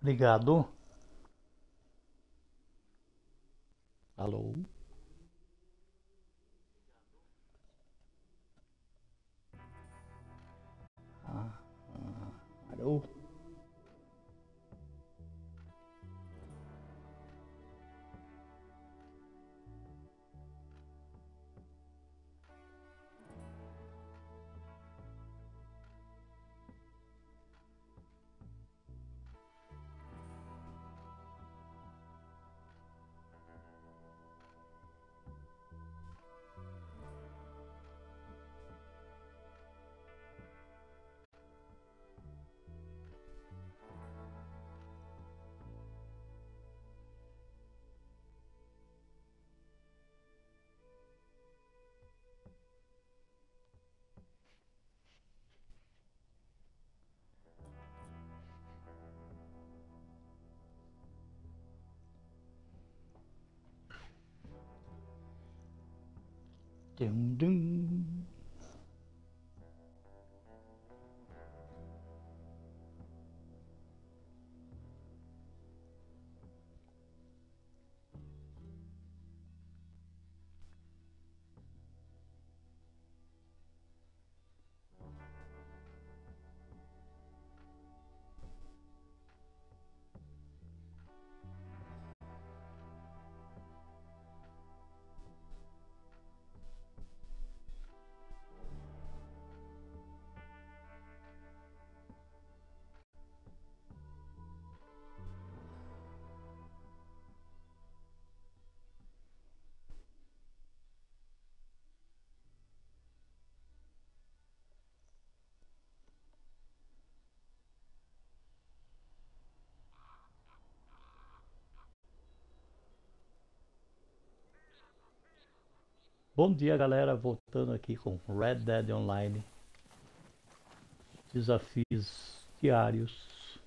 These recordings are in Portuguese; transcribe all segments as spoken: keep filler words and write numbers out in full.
Ligado? Alô? Ah, ah, alô? Dum, dum. Bom dia, galera. Voltando aqui com Red Dead Online. Desafios diários.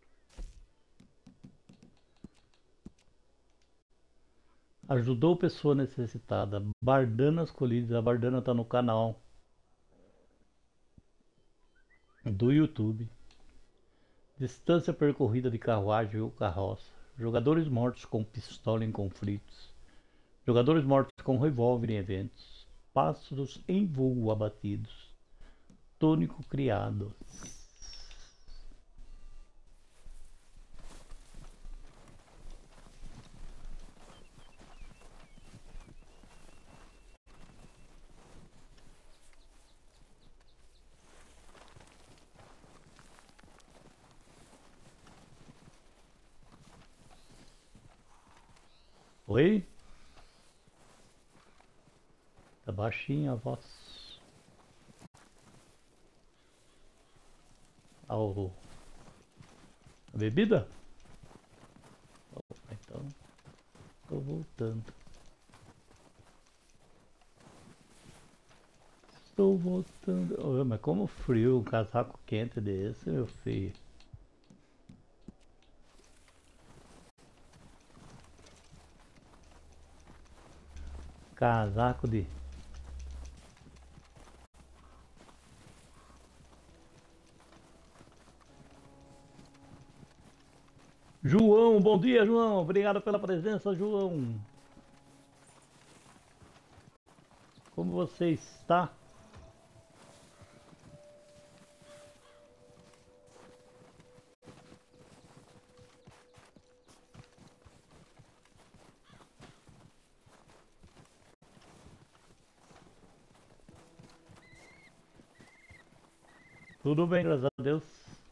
Ajudou pessoa necessitada. Bardanas colhidas. A Bardana tá no canal do YouTube. Distância percorrida de carruagem ou carroça. Jogadores mortos com pistola em conflitos. Jogadores mortos com revólver em eventos. Pássaros em voo abatidos. Tônico criado. Oi? Tá baixinha a voz. Ao... A bebida? Opa, então tô voltando. Estou voltando. Oh, mas como frio, um casaco quente desse, meu filho. Casaco de... João, bom dia, João. Obrigado pela presença, João. Como você está? Tudo bem, graças a Deus.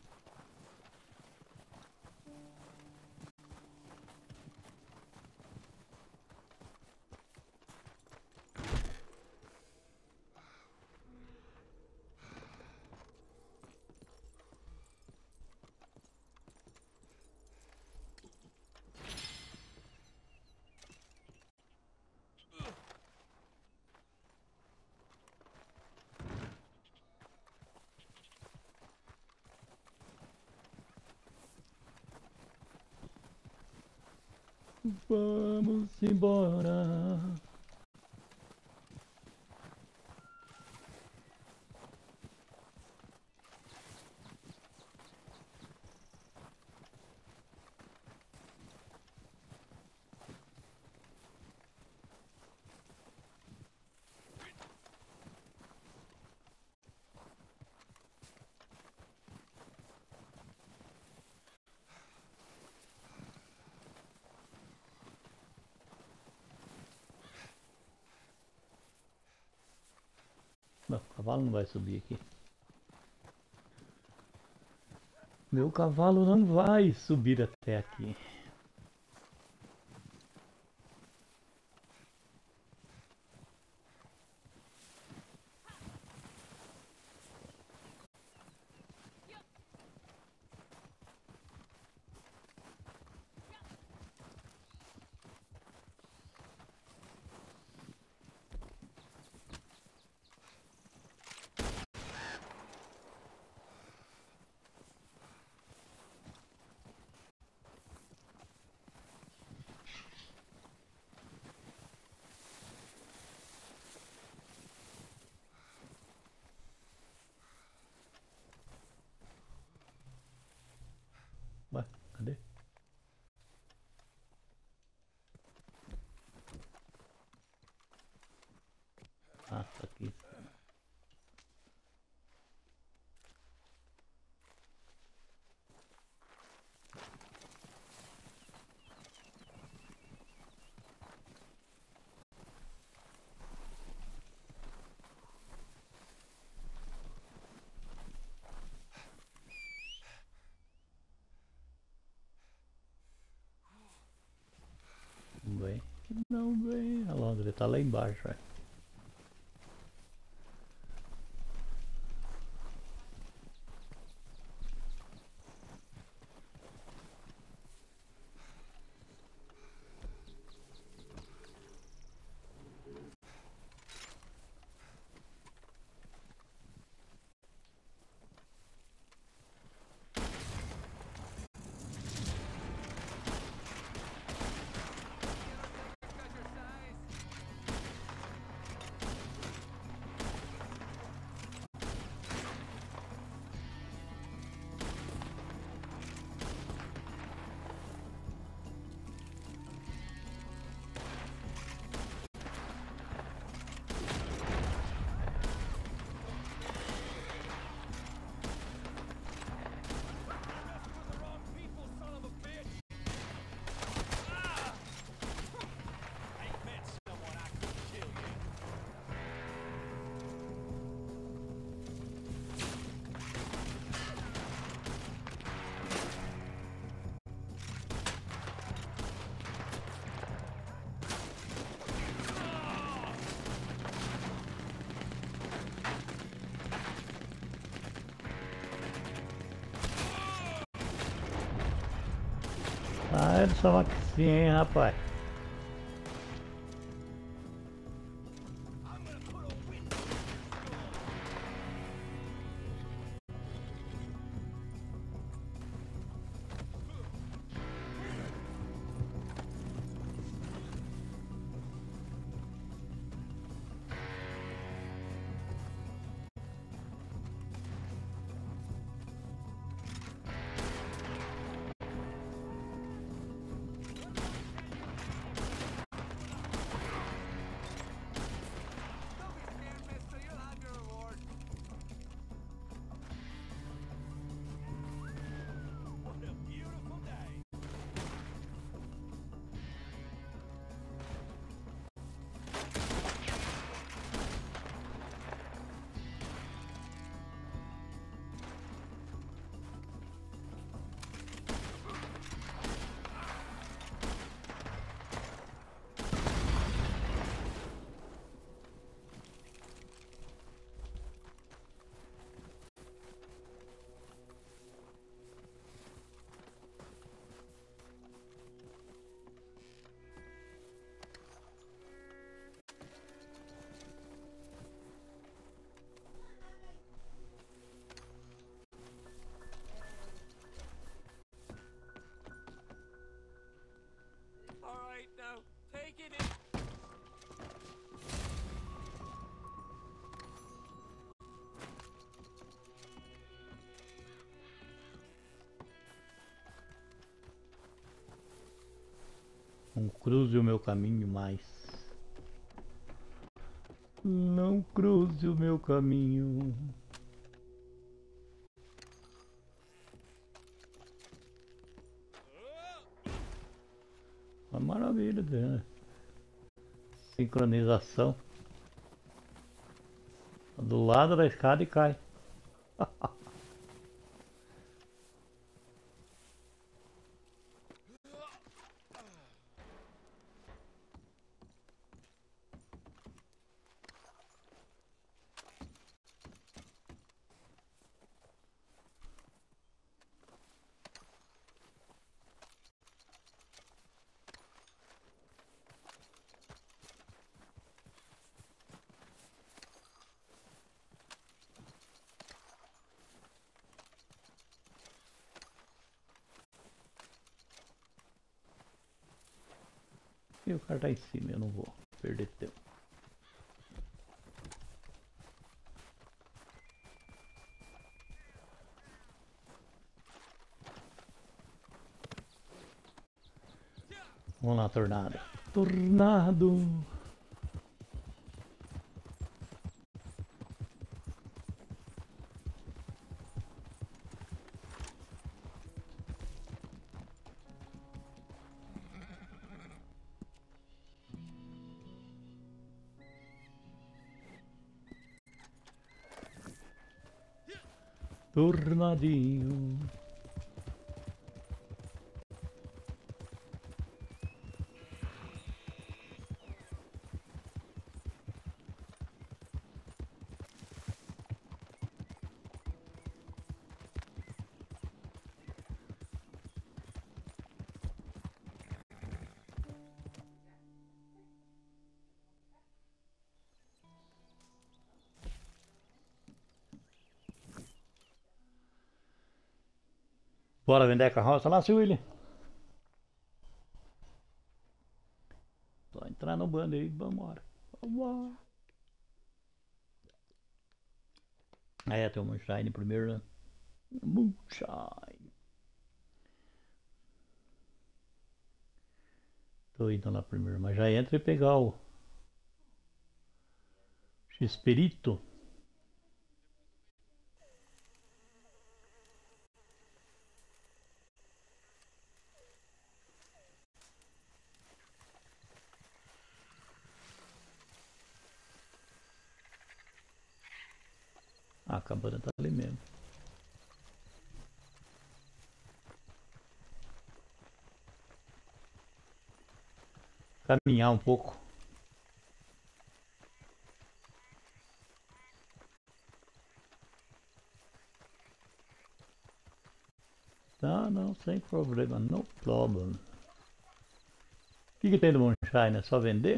Vamos embora. Não, o cavalo não vai subir aqui. Meu cavalo não vai subir até aqui. Ué, cadê? Ah, tá aqui. Não vem. Não vem. A Londres tá lá embaixo. É. Sai dessa vaquinha, hein, rapaz. Não cruze o meu caminho mais. Não cruze o meu caminho. Uma maravilha, né? Sincronização. do lado da escada e cai. E o cara tá em cima, eu não vou perder tempo. Vamos lá, tornado. Tornado! Tornadinho. Bora vender a carroça lá, seu William? Só entrar no bando aí, vambora. Vambora. Aí tem o Moonshine primeiro, né? Moonshine. Tô indo lá primeiro, mas já entra e pegar o X-Perito. Ah, a cabana tá ali mesmo. Caminhar um pouco. Tá, não, sem problema, no problem. O que, que tem do Moonshine? É só vender?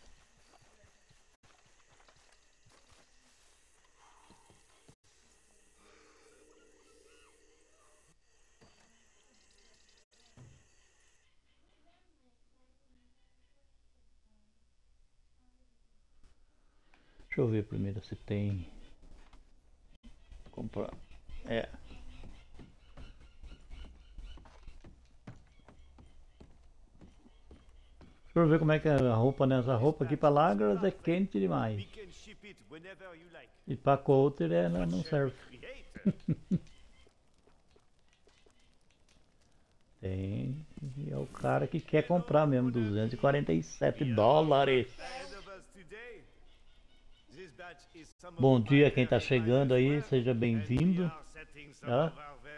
Deixa eu ver primeiro se tem. Comprar. É. Deixa eu ver como é que é a roupa nessa roupa aqui pra Lagras é quente demais. E pra Coulter ela não serve. Tem. É o cara que quer comprar mesmo. duzentos e quarenta e sete dólares. Bom dia quem tá chegando aí, seja bem-vindo. Ah.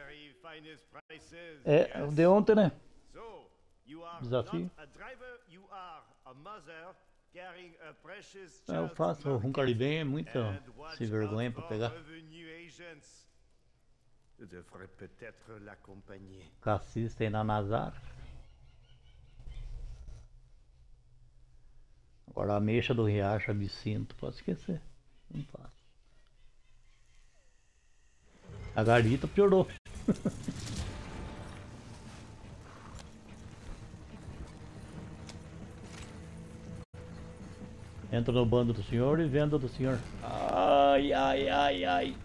É, o de ontem, né? Desafio. Eu faço um caribem, é muita sem vergonha pra pegar. Cassis tem na Nazar. Agora a mexa do Riacho, Absinto, pode esquecer. Não faço. A garita piorou. Entra no bando do senhor e venda do senhor. Ai, ai, ai, ai.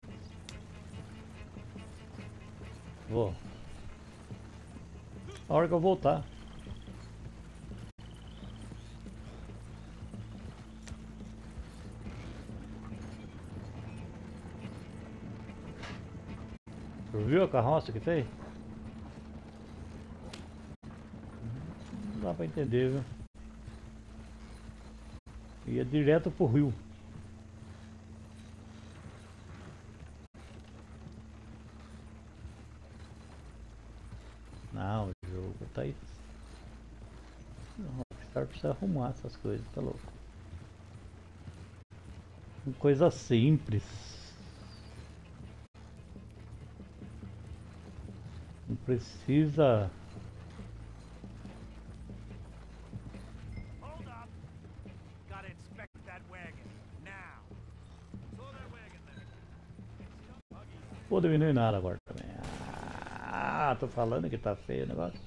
Vou. A hora que eu voltar. Viu a carroça que tem? Não dá pra entender, viu? Ia direto pro rio. tá aí. O Rockstar precisa arrumar essas coisas, tá louco. Coisa simples. Não precisa. Vou diminuir nada agora também. Ah, tô falando que tá feio o negócio.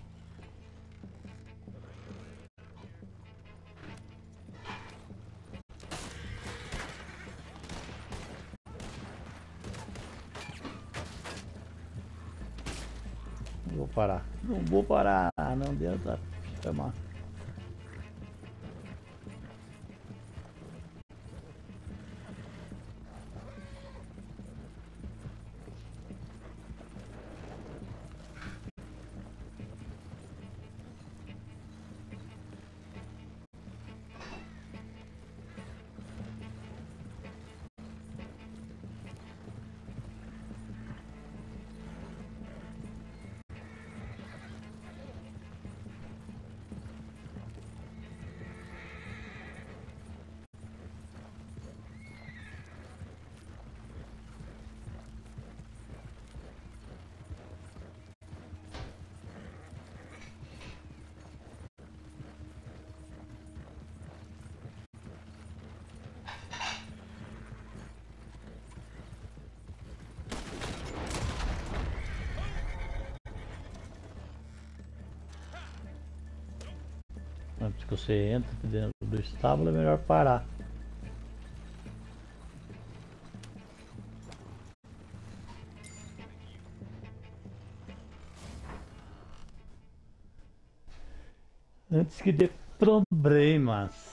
Não vou parar. Não vou parar. Não adianta chamar. Antes que você entre dentro do estábulo é melhor parar. Antes que dê problemas.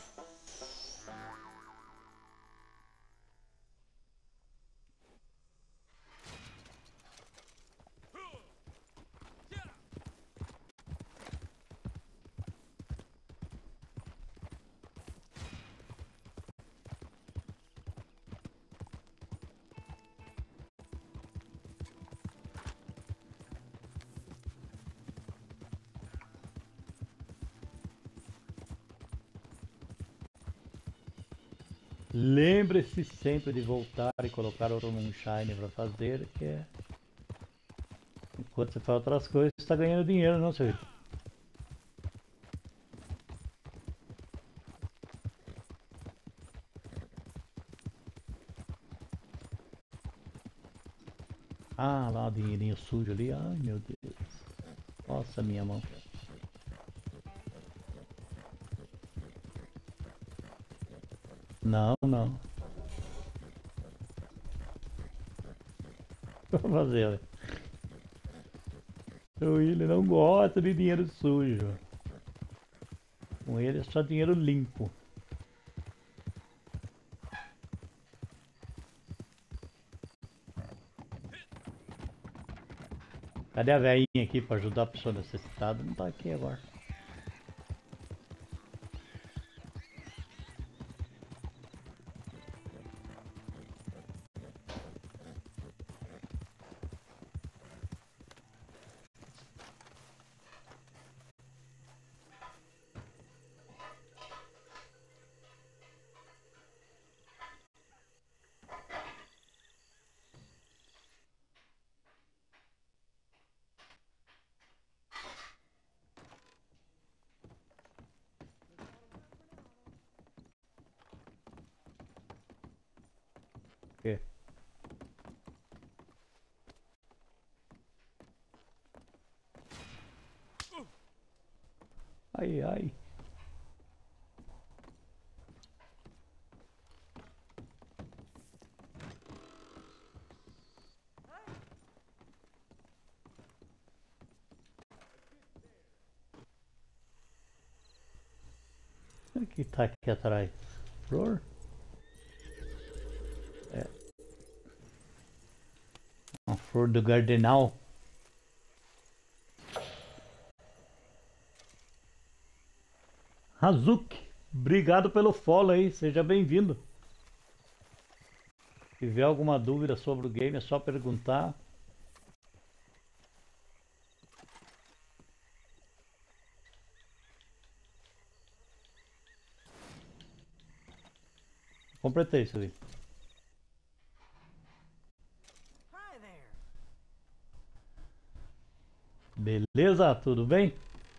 Lembre-se sempre de voltar e colocar o Moonshine para fazer, que é... Enquanto você faz outras coisas, você está ganhando dinheiro, não, seu Vitor? Ah, lá o dinheirinho sujo ali. Ai, meu Deus. Nossa, minha mão. Não, não. Vou fazer, olha. O William não gosta de dinheiro sujo. Com ele é só dinheiro limpo. Cadê a velhinha aqui para ajudar a pessoa necessitada? Não tá aqui agora. quê? Ai, ai. O que tá aqui atrás? Flor? É. Uma flor do Gardenal. Hazuki, obrigado pelo follow aí, seja bem-vindo. Se tiver alguma dúvida sobre o game é só perguntar. Completei isso aí. Beleza? Tudo bem?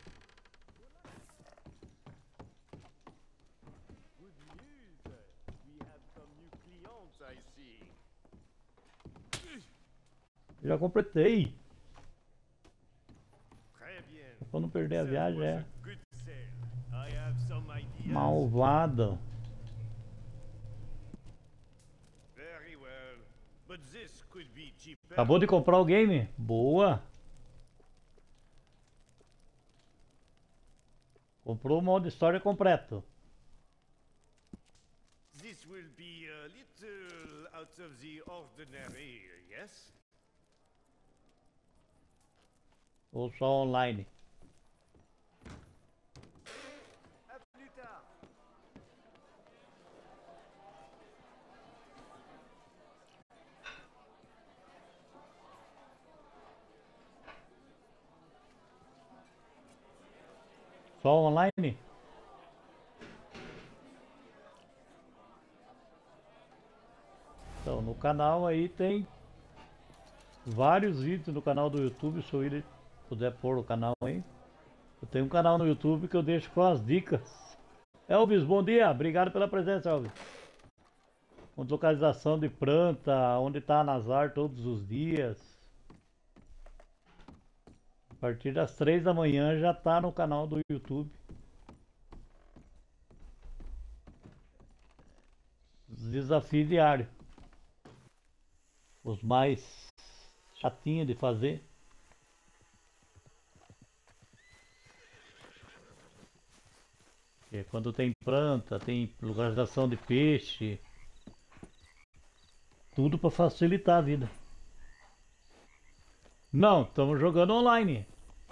Já completei. Pra não perder a viagem, é. Malvado. Acabou de comprar o game? Boa. Comprou o modo história completo. This will be a little out of the ordinary, yes? Ou só online? À plus tard. Só online? Então, no canal aí tem vários vídeos no canal do YouTube, se o William puder pôr o canal aí. Eu tenho um canal no YouTube que eu deixo com as dicas. Elvis, bom dia, obrigado pela presença, Elvis. Com localização de planta, onde está a Nazar todos os dias. A partir das três da manhã já está no canal do YouTube. Os desafios diários. Os mais chatinhos de fazer. É quando tem planta, tem localização de peixe. Tudo para facilitar a vida. Não, estamos jogando online.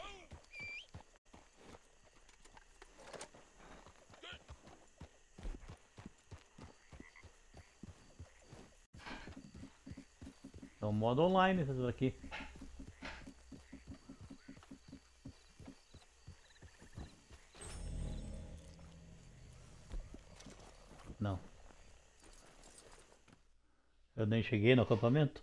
Então, modo online isso aqui. Não. Eu nem cheguei no acampamento.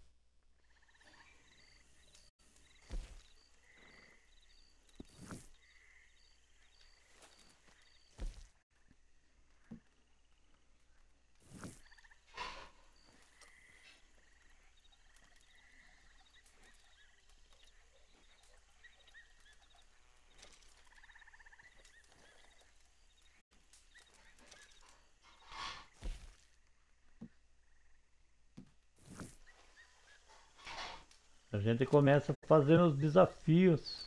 A gente começa fazendo os desafios.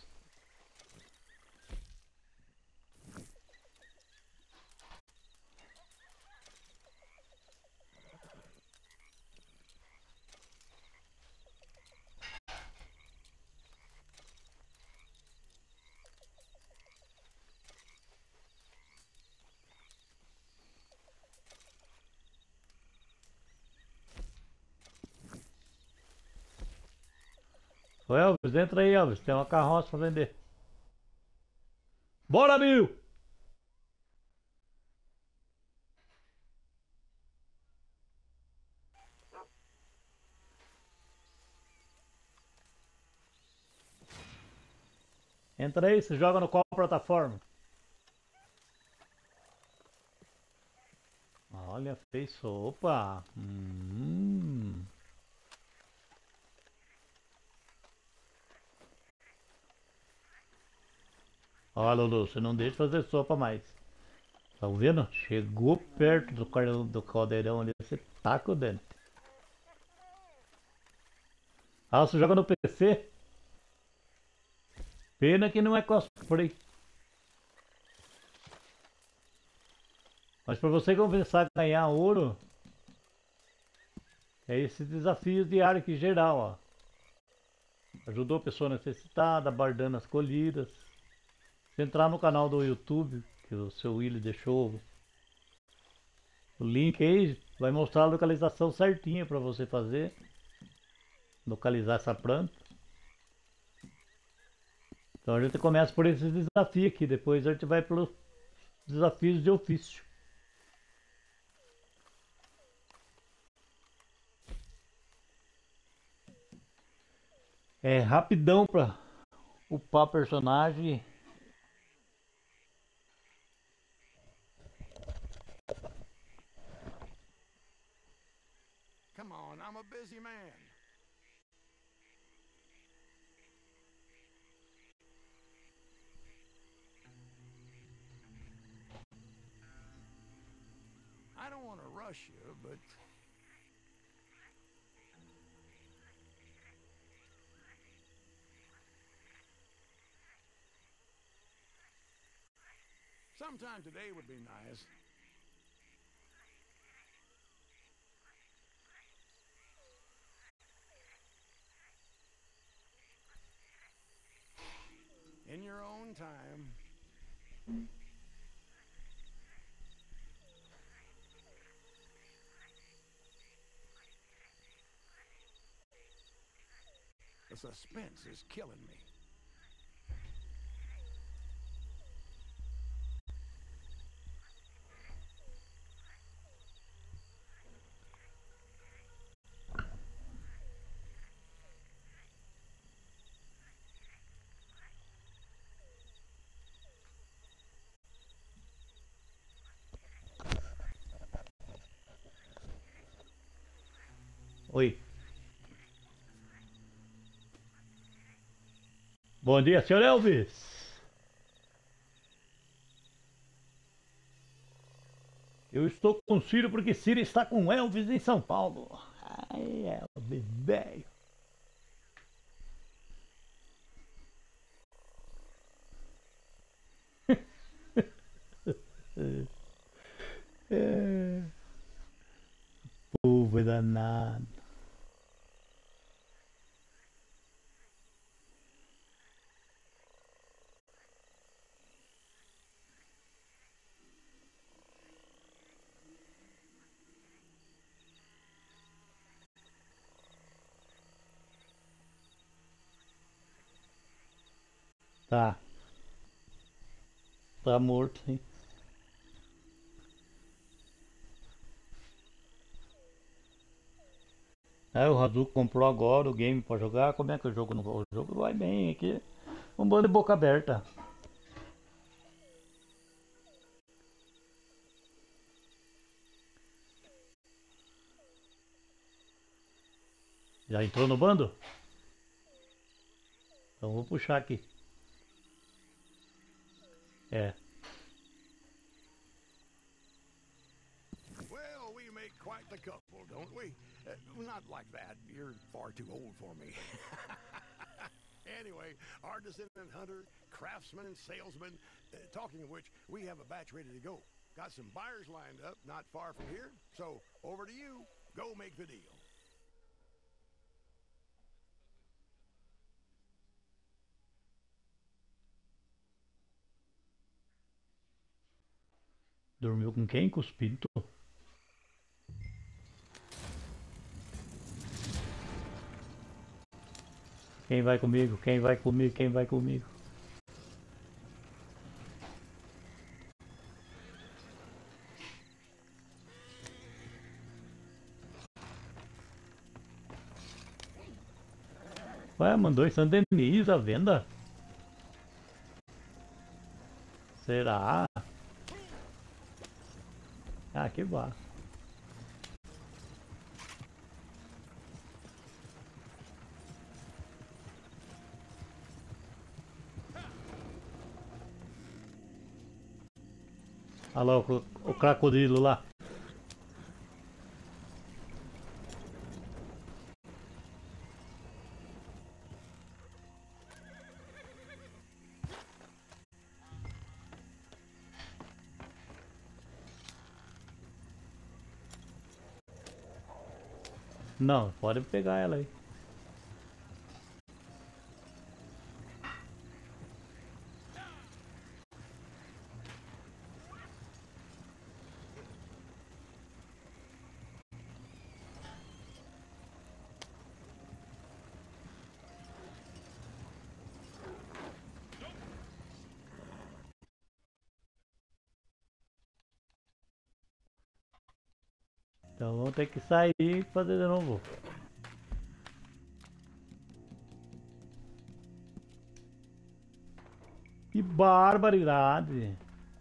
Ô Elvis, entra aí, Elvis. Tem uma carroça pra vender. Bora, Bill! Entra aí, você joga no qual plataforma? Olha, fez sopa. Hum. Olha, Lulu, você não deixa fazer sopa mais. Tá vendo? Chegou perto do, cal- do caldeirão ali, você taca o dente. Ah, você joga no P C? Pena que não é cosplay. Mas para você começar a ganhar ouro, é esse desafio diário aqui geral, ó. Ajudou a pessoa necessitada, bardanas colhidas. Se entrar no canal do YouTube, que o seu Willy deixou o link aí, vai mostrar a localização certinha para você fazer. Localizar essa planta. Então a gente começa por esse desafio aqui, depois a gente vai pelos desafios de ofício. É rapidão pra upar personagem. Come on, I'm a busy man. I don't want to rush you, but sometime today would be nice. In your own time. The suspense is killing me. Oi. Bom dia, senhor Elvis. Eu estou com o Ciro porque Ciro está com o Elvis em São Paulo. Ai, Elvis, velho. É. Povo danado. Tá. Tá morto, sim. É, o Razu comprou agora o game pra jogar. Como é que o jogo não vai? O jogo vai bem aqui. Um bando de boca aberta. Já entrou no bando? Então vou puxar aqui. É. Well, we make quite the couple, don't we? Uh, not like that. You're far too old for me. Anyway, artisan and hunter, craftsman and salesman. Uh, talking of which, we have a batch ready to go. Got some buyers lined up not far from here. So, over to you. Go make the deal. Dormiu com quem? Com os pintos? Quem vai comigo? Quem vai comigo? Quem vai comigo? Ué, mandou em San Denis à venda? Será? Ah, que vá. Olha lá o, o crocodilo lá. Não, pode pegar ela aí. Então vamos ter que sair e fazer de novo. Que barbaridade.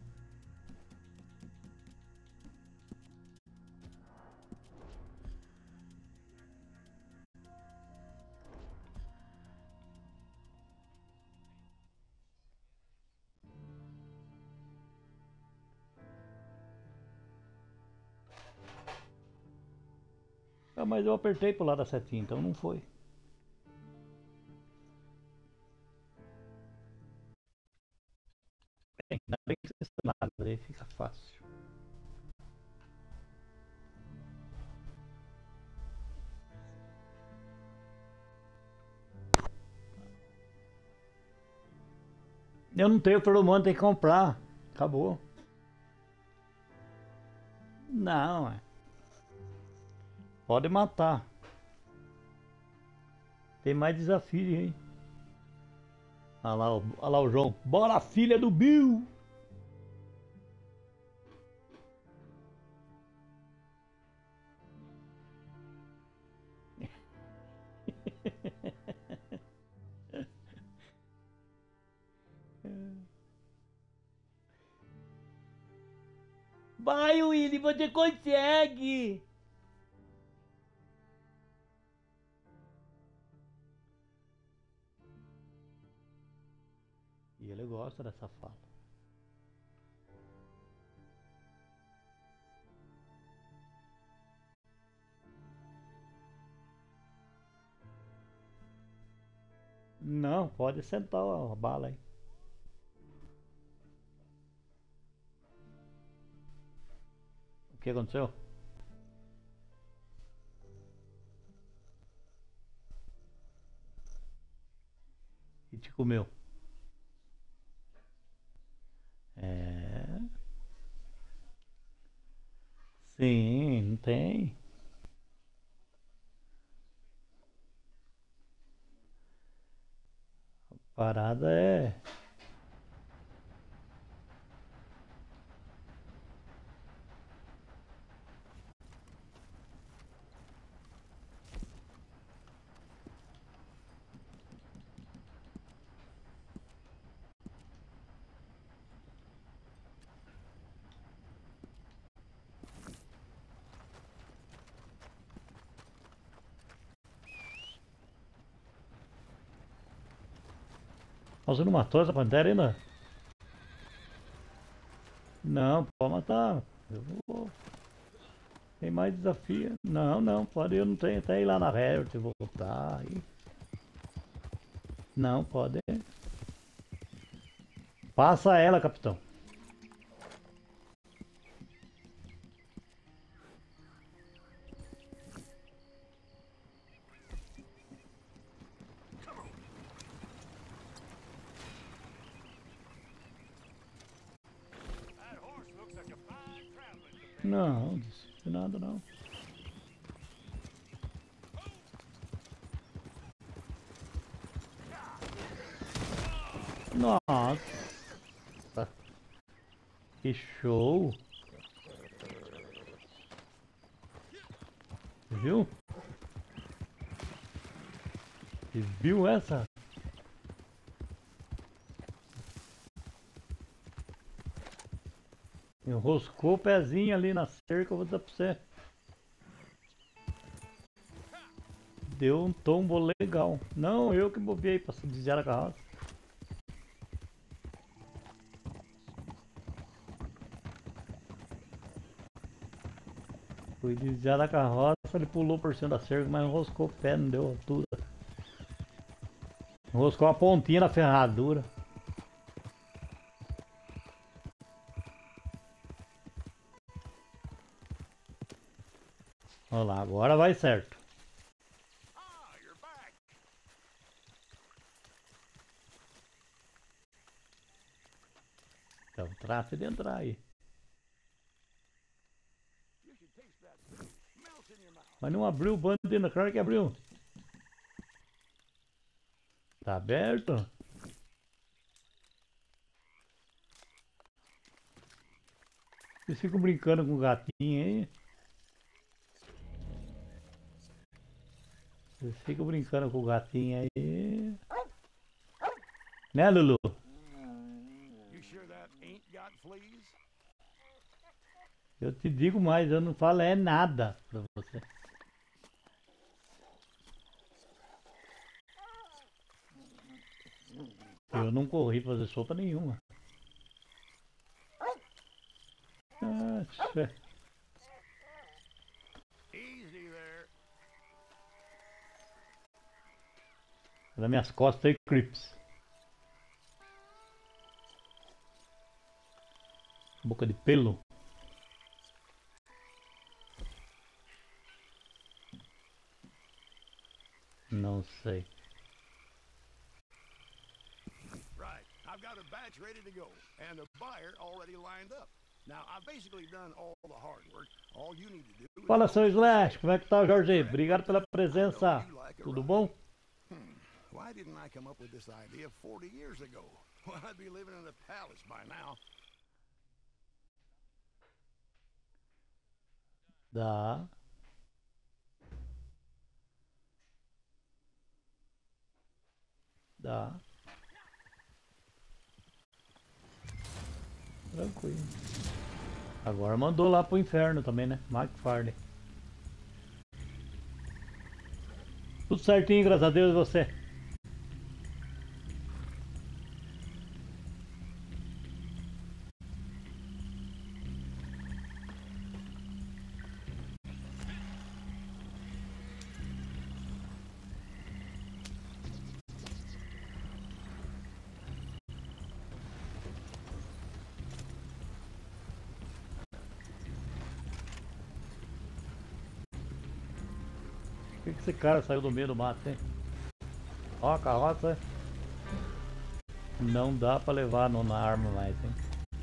Ah, mas eu apertei pro lado da setinha, então não foi. Ainda bem que você está nada, aí fica fácil. Eu não tenho feromônio, tem que comprar. Acabou. Não, é. Pode matar. Tem mais desafio, hein? Olha lá, olha lá o João. Bora, filha do Bill! Vai, Willy, você consegue! E ele gosta dessa fala. Não, pode sentar a bala aí. O que aconteceu? E te comeu. É. Sim, não tem. A parada é. Você não matou essa pantera ainda? Não, pode matar. Eu vou. Tem mais desafio? Não, não, pode. Eu não tenho até ir lá na Herbert e voltar. Aí. Não, pode. Passa ela, capitão. Não, disse nada não. Nossa, que show! Viu? Você viu essa? Enroscou o pezinho ali na cerca, eu vou dizer pra você. Deu um tombo legal. Não, eu que bobeei pra se desviar da carroça. Fui desviar da carroça, ele pulou por cima da cerca, mas enroscou o pé, não deu altura. Enroscou a pontinha na ferradura. Olha lá, agora vai certo. Então trate de entrar aí. Mas não abriu o bando dentro, claro que abriu. Tá aberto? Vocês ficam brincando com o gatinho aí? Vocês ficam brincando com o gatinho aí? Né, Lulu? fleas? Eu te digo mais, eu não falo é nada pra você. Eu não corri fazer sopa nenhuma. Nossa. Easy there. Nas minhas costas tem Crips. Boca de pelo. Não sei. Right. I've got a batch ready to go, and a buyer already lined up. Now, I've basically done all the hard work. All you need to do is... Fala, seu Slash, como é que tá, Jorge? Obrigado pela presença. Tudo bom? Hmm. Why didn't I come up with this idea forty years ago? Well, I'd be living in a palace by now. Dá. Dá. Tranquilo. Agora mandou lá pro inferno também, né? McFarlane. Tudo certinho, graças a Deus, e você? Por que, que esse cara saiu do meio do mato, hein? Ó a carroça. Não dá pra levar no, na arma mais, hein?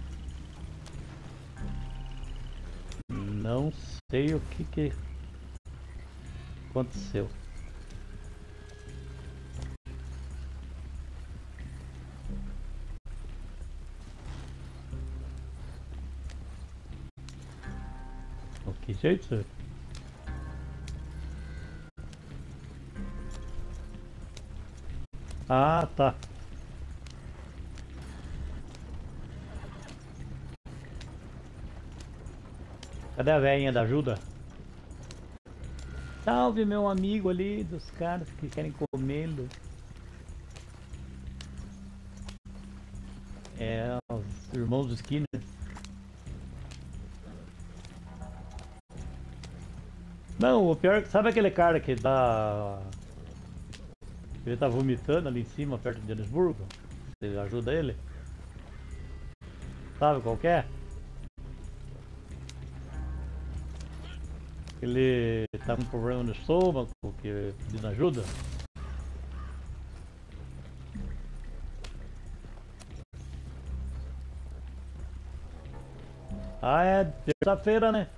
Não sei o que que aconteceu. O que jeito, senhor? Ah, tá. Cadê a velhinha da ajuda? Salve, meu amigo ali dos caras que querem comê-lo. É, os irmãos do Skinner. Não, o pior é que sabe aquele cara que dá... Ele tá vomitando ali em cima, perto de Joanesburgo? Você ajuda ele? Sabe qual que é? Ele tá com problema no estômago, que pedindo ajuda. Ah, é terça-feira, né?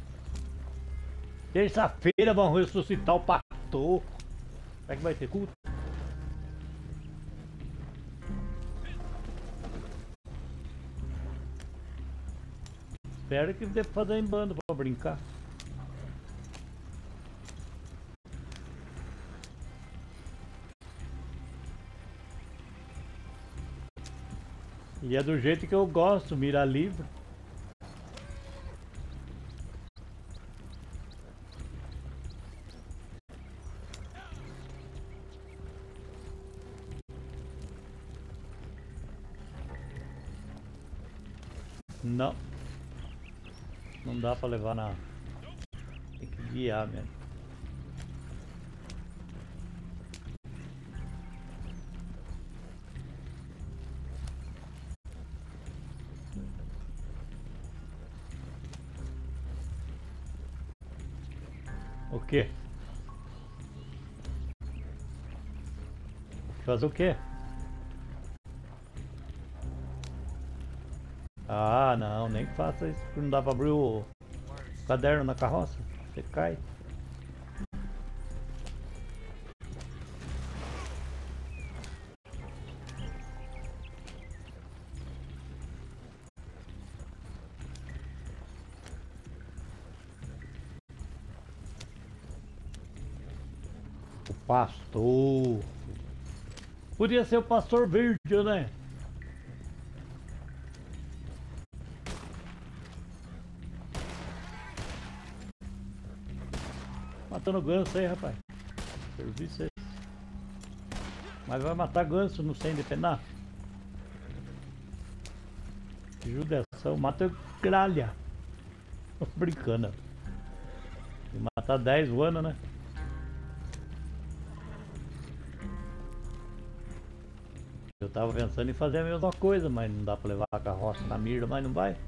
Terça-feira vão ressuscitar o pastor. Será que vai ter culto? Espero que dê pra fazer em bando pra brincar. E é do jeito que eu gosto, mira livre. Não. Não dá pra levar na... Tem que guiar mesmo. O quê? Fazer o quê? Ah, não, nem faça isso, porque não dá pra abrir o caderno na carroça, você cai. O pastor. Podia ser o pastor verde, né? Matando ganso aí, rapaz. Serviço é esse. Mas vai matar ganso no sem depenar? Que judiação. Mata gralha. Tô brincando. E matar dez voando, né? Eu tava pensando em fazer a mesma coisa, mas não dá pra levar a carroça na mira, mas não vai.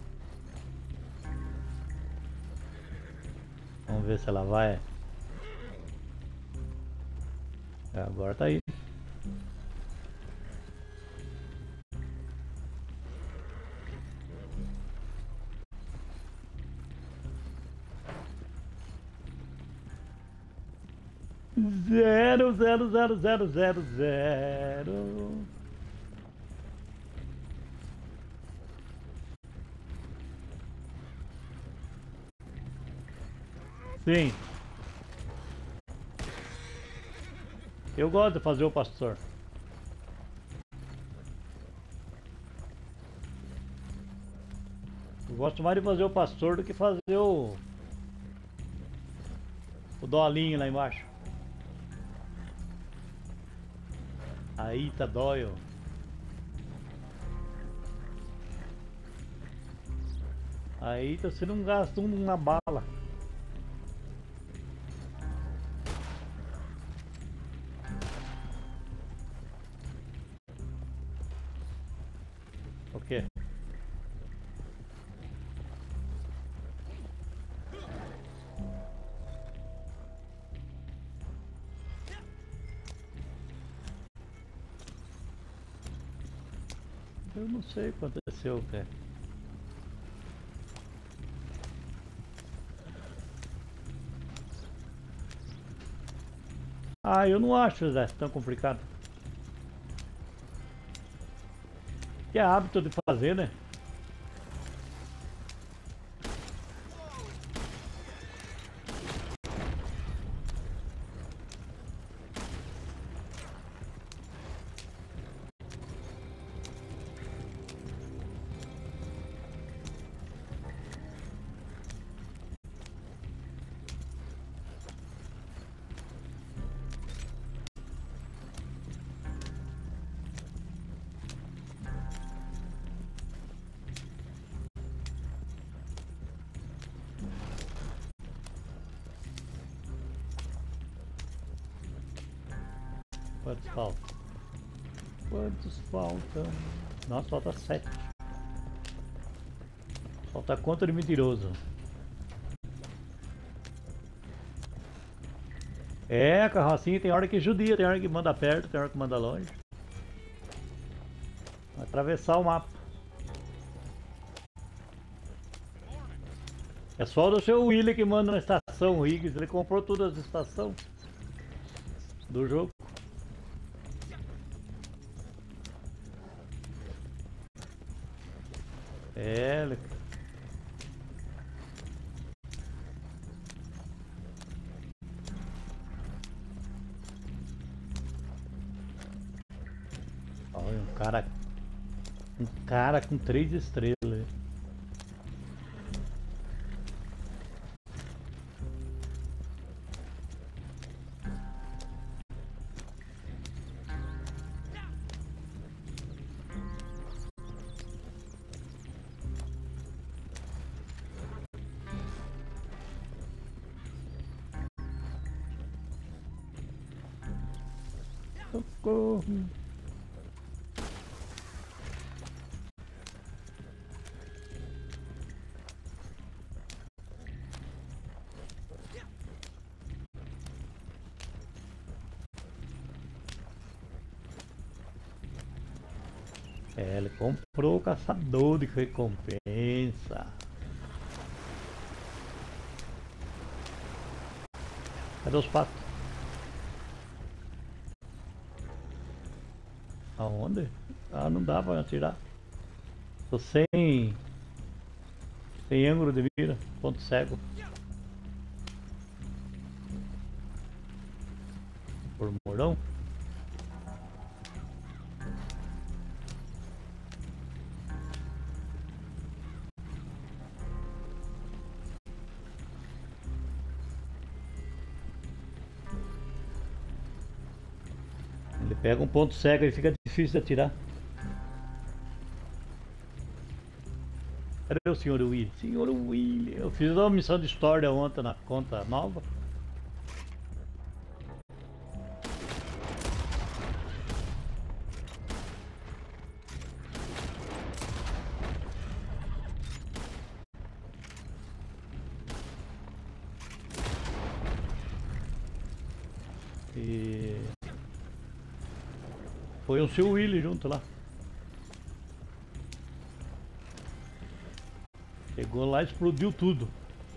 Vamos ver se ela vai. É, agora tá aí. Zero, zero, zero, zero, zero, zero. Sim. Eu gosto de fazer o pastor. Eu gosto mais de fazer o pastor do que fazer o... O dolinho lá embaixo. Aí tá Doyle. Aí você não gasta uma bala. O quê? Eu não sei o que aconteceu, cara. Ah, eu não acho, Zé, tão complicado. Que é hábito de fazer, né? Quantos faltam? Quantos faltam? Nossa, falta sete. Falta conta de mentiroso. É, a carrocinha tem hora que judia, tem hora que manda perto, tem hora que manda longe. Vai atravessar o mapa. É só do seu Willy que manda na estação Riggs, ele comprou todas as estações do jogo. É, ele... Olha, um cara... Um cara com três estrelas. Socorro. É, ele comprou o caçador de recompensa. Cadê os patos? Aonde? Ah, não dá pra atirar. Tô sem... Sem ângulo de mira, ponto cego. Por morão? Você pega um ponto cego e fica difícil de atirar. Cadê o senhor William? Senhor William, eu fiz uma missão de história ontem na conta nova. E foi um seu Willy junto lá. Chegou lá e explodiu tudo.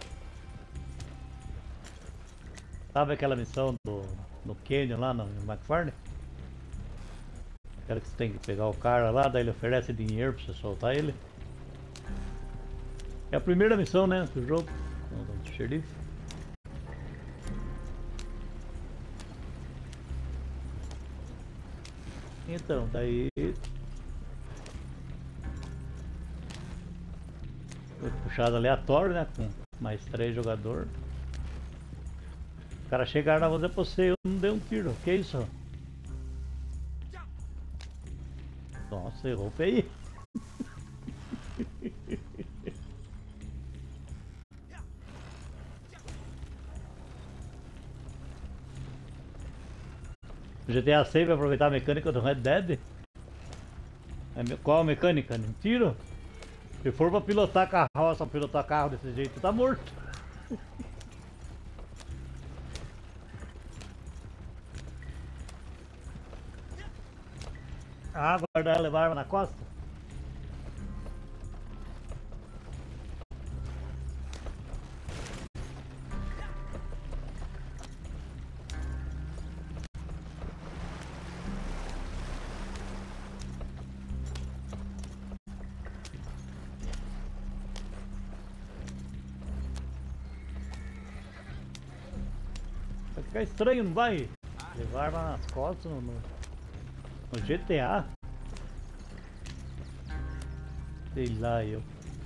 Sabe aquela missão do, no Canyon lá no McFarlane? Aquela que você tem que pegar o cara lá, daí ele oferece dinheiro pra você soltar ele. É a primeira missão, né, do jogo, do xerife. Então, daí foi puxado aleatório, né? Com mais três jogadores. O cara chegaram na você pra você, eu não dei um tiro. Que isso? Nossa, errou feio. O G T A seis vai aproveitar a mecânica do Red Dead? Qual a mecânica? Um tiro? Se for pra pilotar carroça, pilotar carro desse jeito, tá morto. Ah, guardar e levar arma na costa? Vai ficar estranho, não vai? Levar arma nas costas no, no, no G T A? Sei lá eu.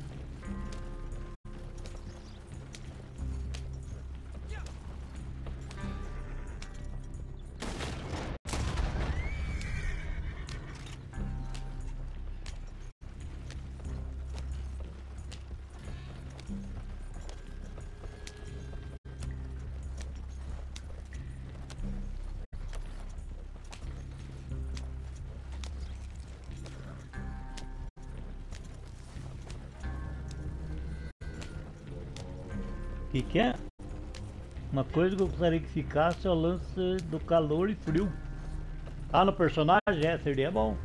O que, que é? Uma coisa que eu gostaria que ficasse é o lance do calor e frio. Ah, no personagem? É, seria bom.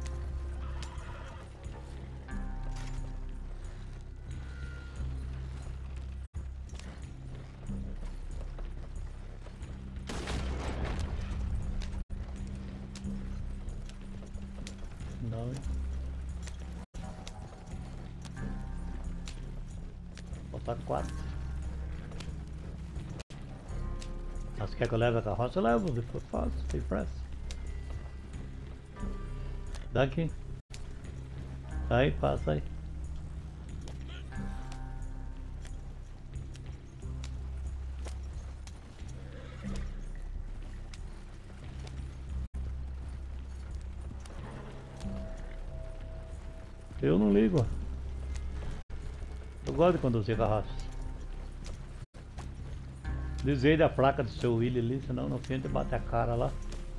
Não. Falta quatro. Mas quer que eu leve a carroça? Eu levo, depois faço, tem pressa. Daqui. Aí, passa aí. Eu não ligo. Eu gosto de conduzir carroça. Desviei da placa do seu Willy ali, senão no fim ele bate a cara lá.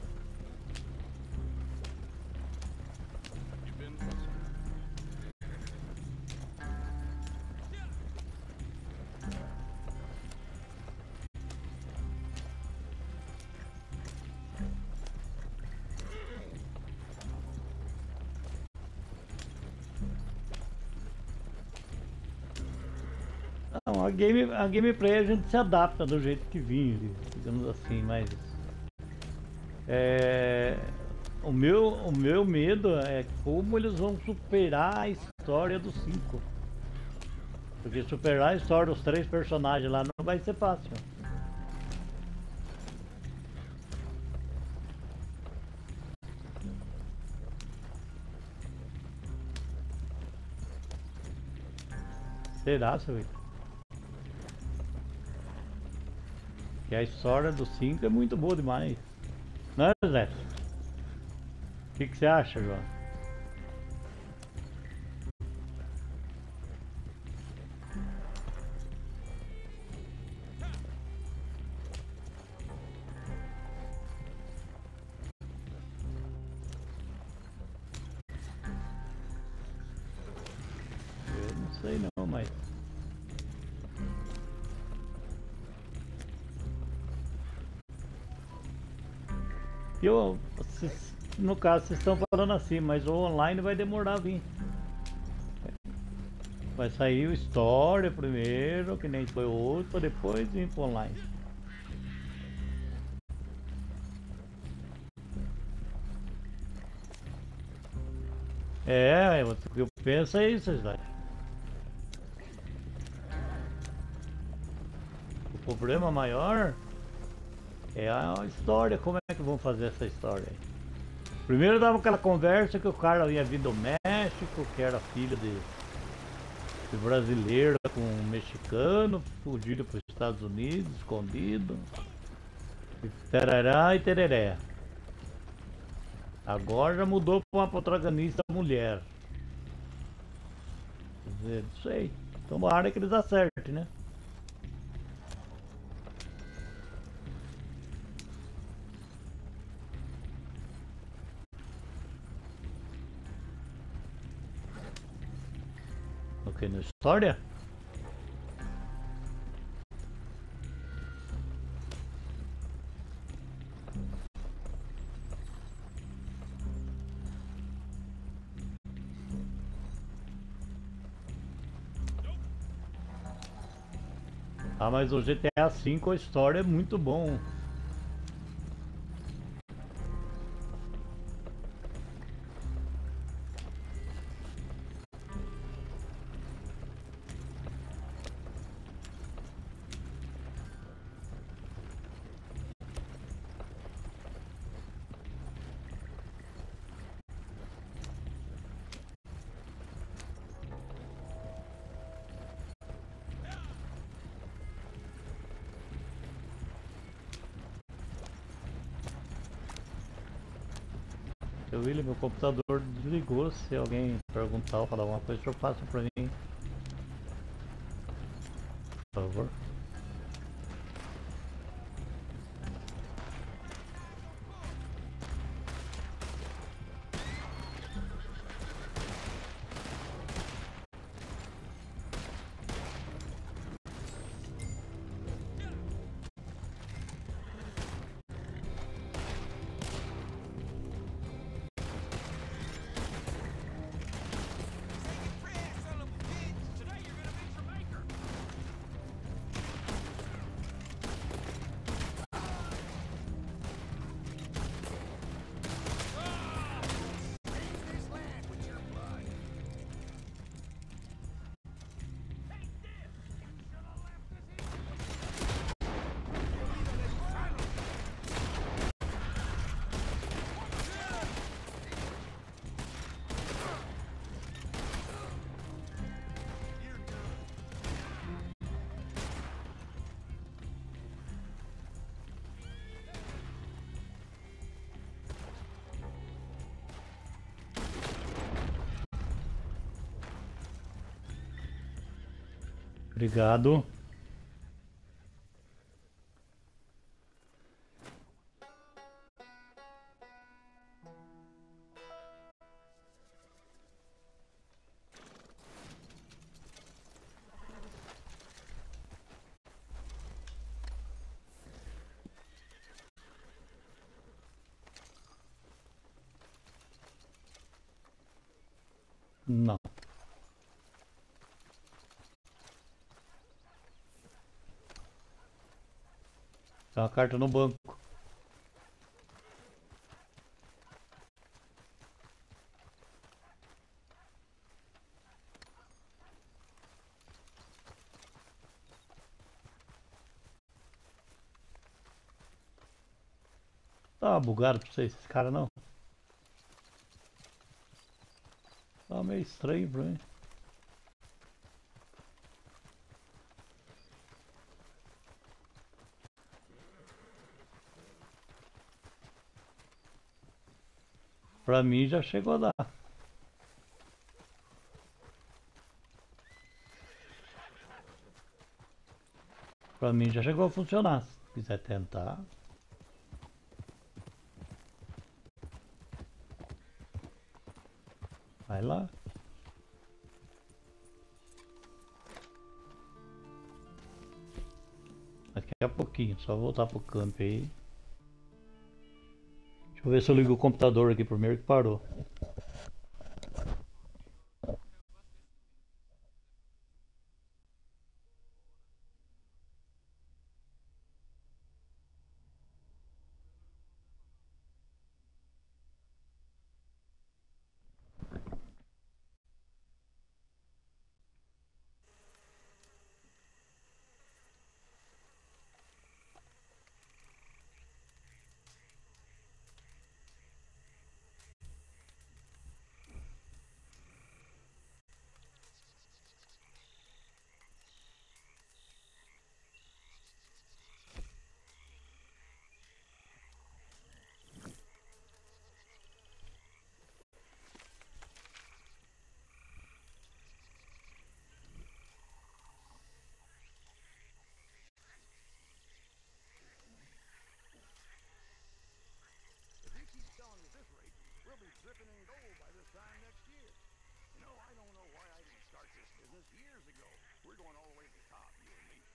Não, a, game, a gameplay a gente se adapta do jeito que vinha, digamos assim, mas é, o, meu, o meu medo é como eles vão superar a história dos cinco. Porque superar a história dos três personagens lá não vai ser fácil. Será, seu Victor? E a história do cinco é muito boa demais. Não é, Zé? que que você acha, João? Eu não sei não, mas... Eu, vocês- no caso, vocês estão falando assim, mas o online vai demorar a vir. Vai sair o Story primeiro, que nem foi o outro, pra depois vir pro online. É, o que eu penso é isso, Slade. O problema maior é a história, como é que vão fazer essa história aí? Primeiro dava aquela conversa que o cara ia vir do México, que era filho de, de brasileiro com um mexicano, fugido para os Estados Unidos, escondido. E tererá e tereré. Agora já mudou para uma protagonista mulher. Quer dizer, não sei. Tomara que eles acertem, né? Ok, na história? Ah, mas o G T A cinco a história é muito bom. Seu William, meu computador desligou. Se alguém perguntar ou falar alguma coisa, o senhor passa pra mim, por favor. Obrigado. Não. Tem uma carta no banco. Tá bugado pra vocês, esse cara não? Tá meio estranho pra mim. Pra mim já chegou a dar. Pra mim já chegou a funcionar. Se quiser tentar. Vai lá. Daqui a pouquinho, só voltar pro campo aí. Deixa eu ver se eu ligo o computador aqui primeiro que parou. If he keeps selling at this rate, we'll be dripping in gold by this time next year. You know, I don't know why I didn't start this business years ago. We're going all the way to the top, you and me.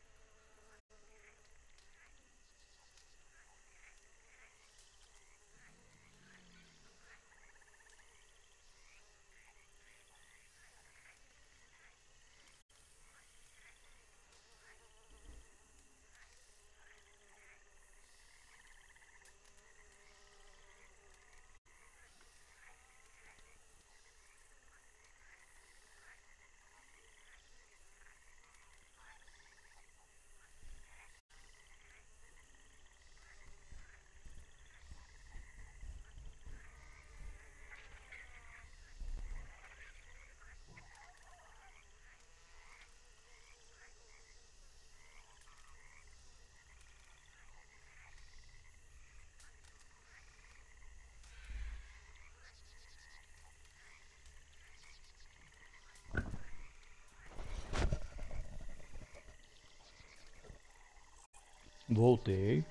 Voltei.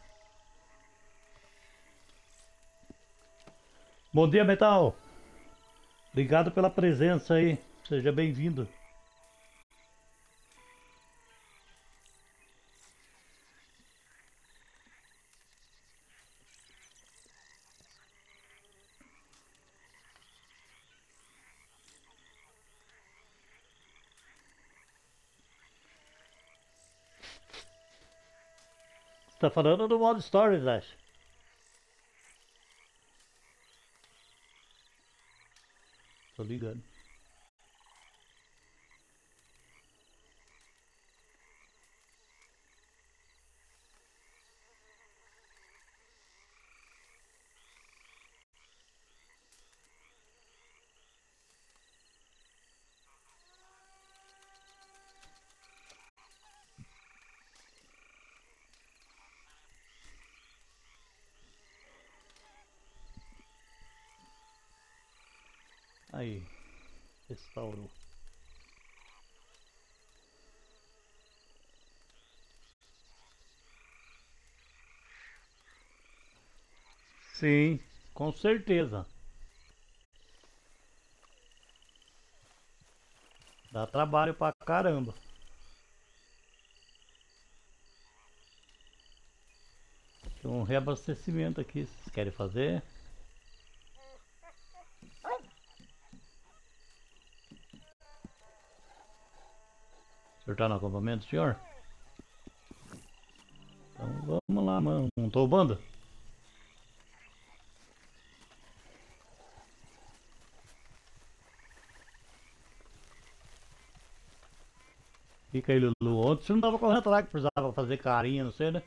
Bom dia, Metal. Obrigado pela presença aí. Seja bem-vindo. Você tá falando do modo Stories, acho. Tô ligando. Aí, restaurou. Sim, com certeza. Dá trabalho pra caramba. Tem um reabastecimento aqui, vocês querem fazer? O senhor tá no acampamento, senhor? Então vamos lá, mano. Montou o bando? Fica aí, Lulu. Ontem você não tava correndo atrás que precisava fazer carinha, não sei, né?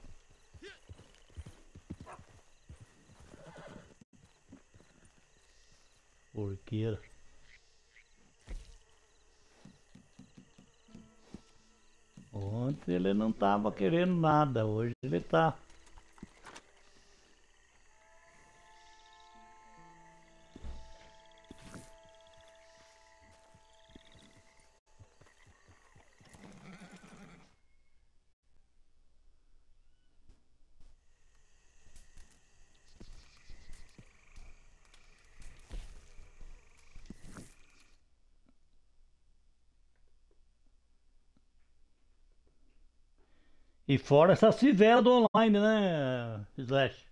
Porqueira. Ontem ele não tava querendo nada, hoje ele tá. E fora essas fivelas do online, né, Slash?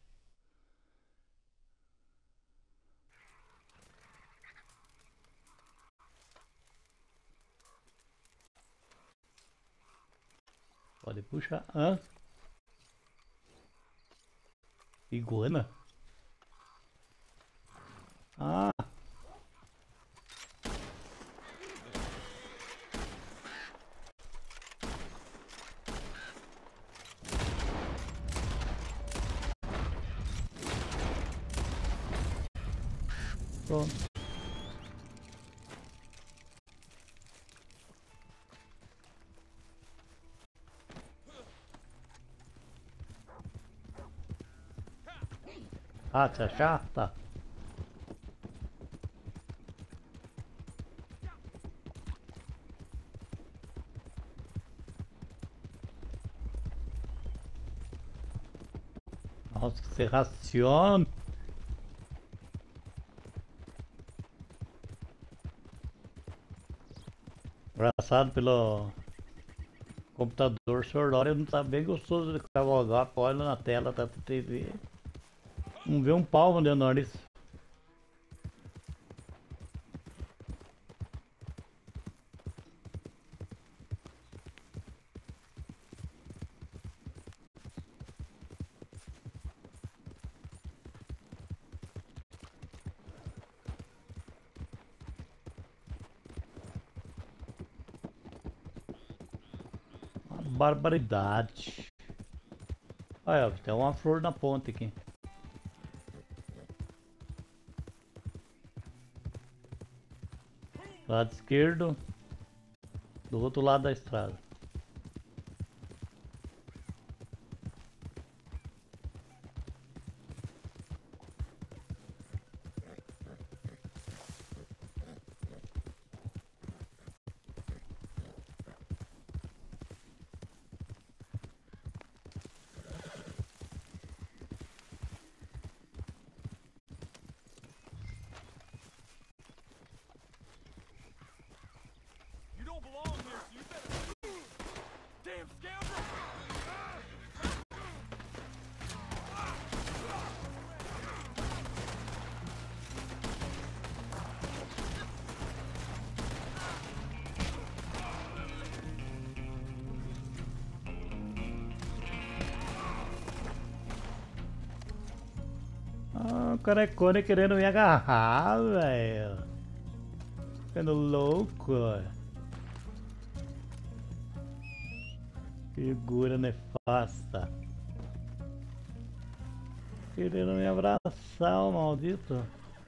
Pode puxar. Hã? Iguana? Ah, pronto. Ah, você achar? Tá. Nossa, que você raciona. Engraçado pelo computador, o senhor Dória não tá bem gostoso de cavalgar, olha na tela, tá pra T V. Não vê um palmo de nariz. Uma barbaridade. Olha, tem uma flor na ponte aqui. Lado esquerdo, do outro lado da estrada. You don't belong here, so you better move! Damn scoundrel! Ah, o carecone querendo me agarrar, velho. Ficando louco. Figura nefasta. Querendo me abraçar, o maldito.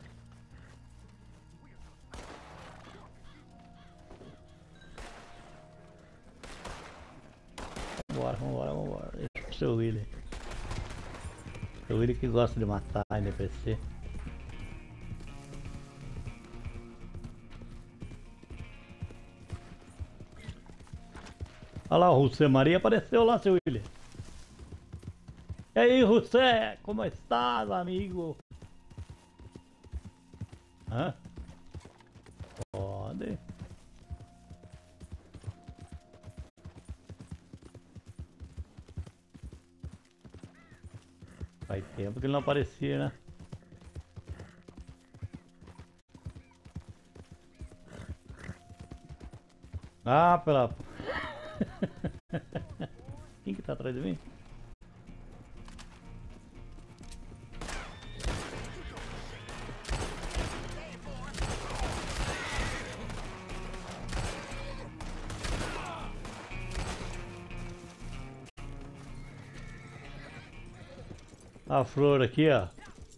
Vambora, vambora, vambora. Deixa pro seu Willy. Seu Willy que gosta de matar N P C. Olha lá, o José Maria apareceu lá, seu Willy. E aí, José, como estás, amigo? Hã? Pode. Faz tempo que ele não aparecia, né? Ah, pela... Quem que tá atrás de mim? A flor aqui, ó.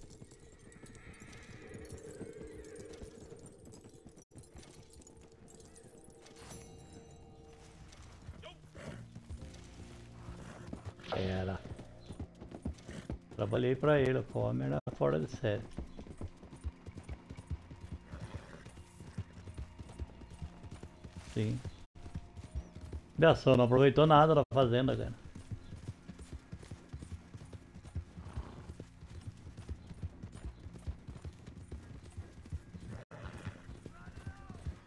Era. Trabalhei pra ele, o Homer era fora de série. Sim. Olha só, não aproveitou nada da fazenda, cara.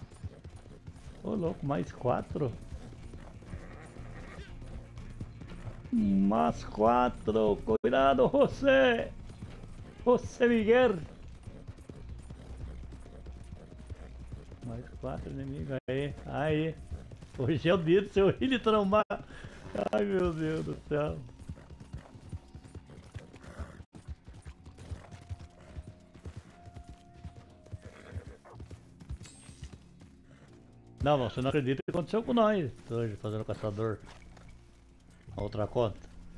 Ô louco, mais quatro? Mais quatro. Cuidado, você. Você, Miguel. Mais quatro inimigos. Aí, aí. Hoje é o dia do seu filho trombar. Ai, meu Deus do céu. Não, você não acredita o que aconteceu com nós hoje, fazendo caçador. A outra conta.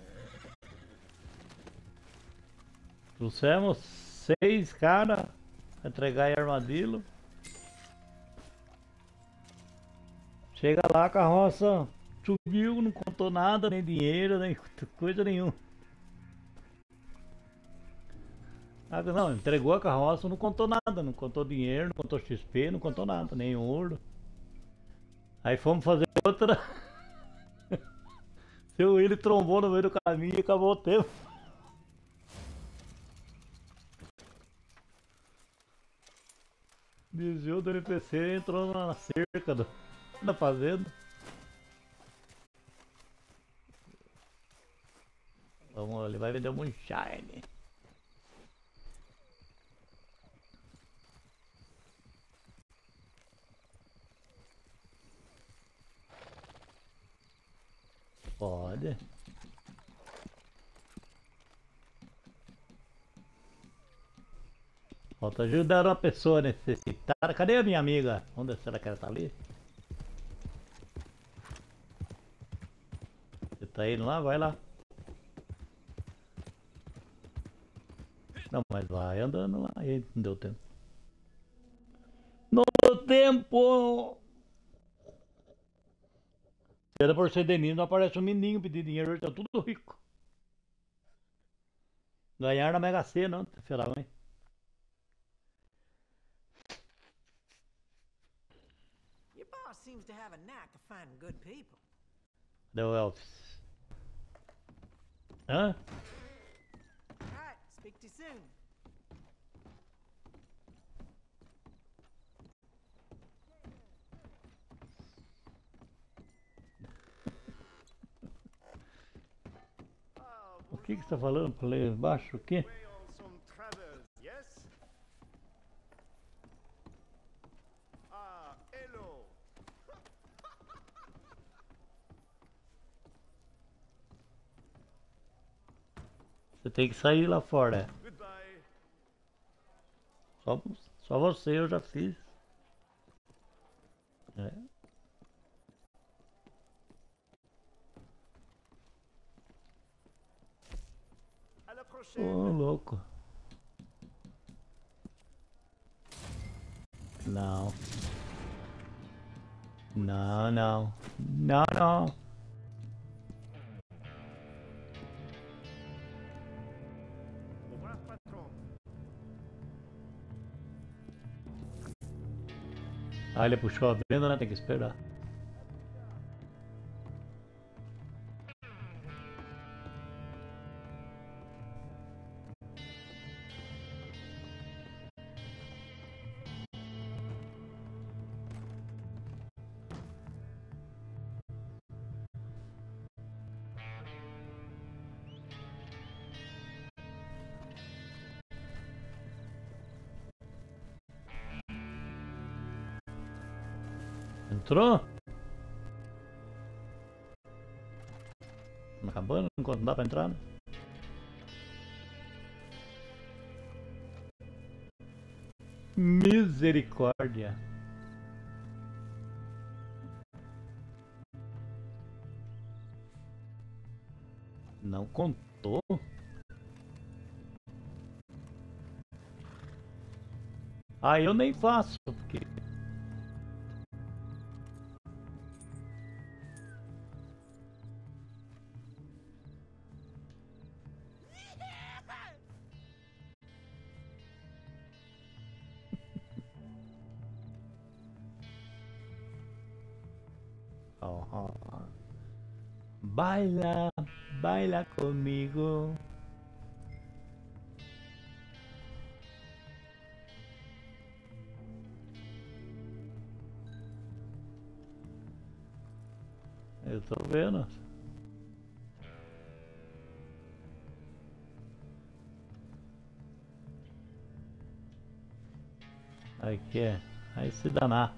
Trouxemos seis caras pra entregar em armadilho. Chega lá, a carroça subiu, não contou nada, nem dinheiro, nem coisa nenhuma. Ah, não, entregou a carroça, não contou nada, não contou dinheiro, não contou X P, não contou nada, nem ouro. Aí fomos fazer outra. Seu Willy trombou no meio do caminho e acabou o tempo. Desviou do N P C e entrou na cerca do, da fazenda. Vamos, ele vai vender um moonshine. Pode. Falta ajudar uma pessoa necessitada. Cadê a minha amiga? Onde será que ela tá ali? Você tá indo lá? Vai lá. Não, mas vai andando lá. Aí não deu tempo. No tempo! Se era por ser Denise, não aparece um menino pedir dinheiro. Hoje tá tudo rico. Ganhar na Mega Sena, não? Será, mãe? Your boss seems to have a knack of finding good people. Deu Elvis. Hã? Alright, speak to you soon. O que que você tá falando? Falei baixo o quê? Yes? Ah, hello. Você tem que sair lá fora. Goodbye. Só, só você eu já fiz. É. À la prochaine. Ô, louco. Não. Não, não. Não, não. Au revoir, patron. Ah, ele puxou a venda, né? Tem que esperar. Entrou? Tá acabando? Enquanto não dá pra entrar, né? Misericórdia. Não contou? Ah, eu nem faço, porque... Oh, oh. Baila, baila comigo. Eu tô vendo. Aí que é. Aí se danar.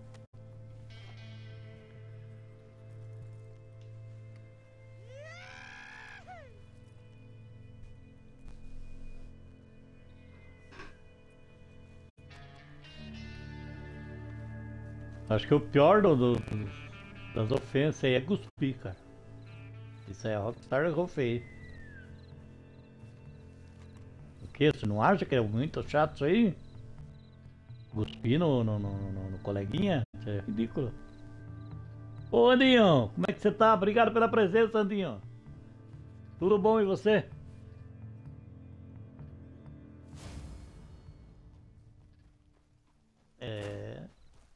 Acho que o pior do, do- das ofensas aí é cuspir, cara. Isso aí a Rockstar errou feio. O que? Você não acha que é muito chato isso aí? Cuspir no, no, no, no- no coleguinha? Isso é ridículo. Ô Andinho, como é que você tá? Obrigado pela presença, Andinho. Tudo bom e você? É.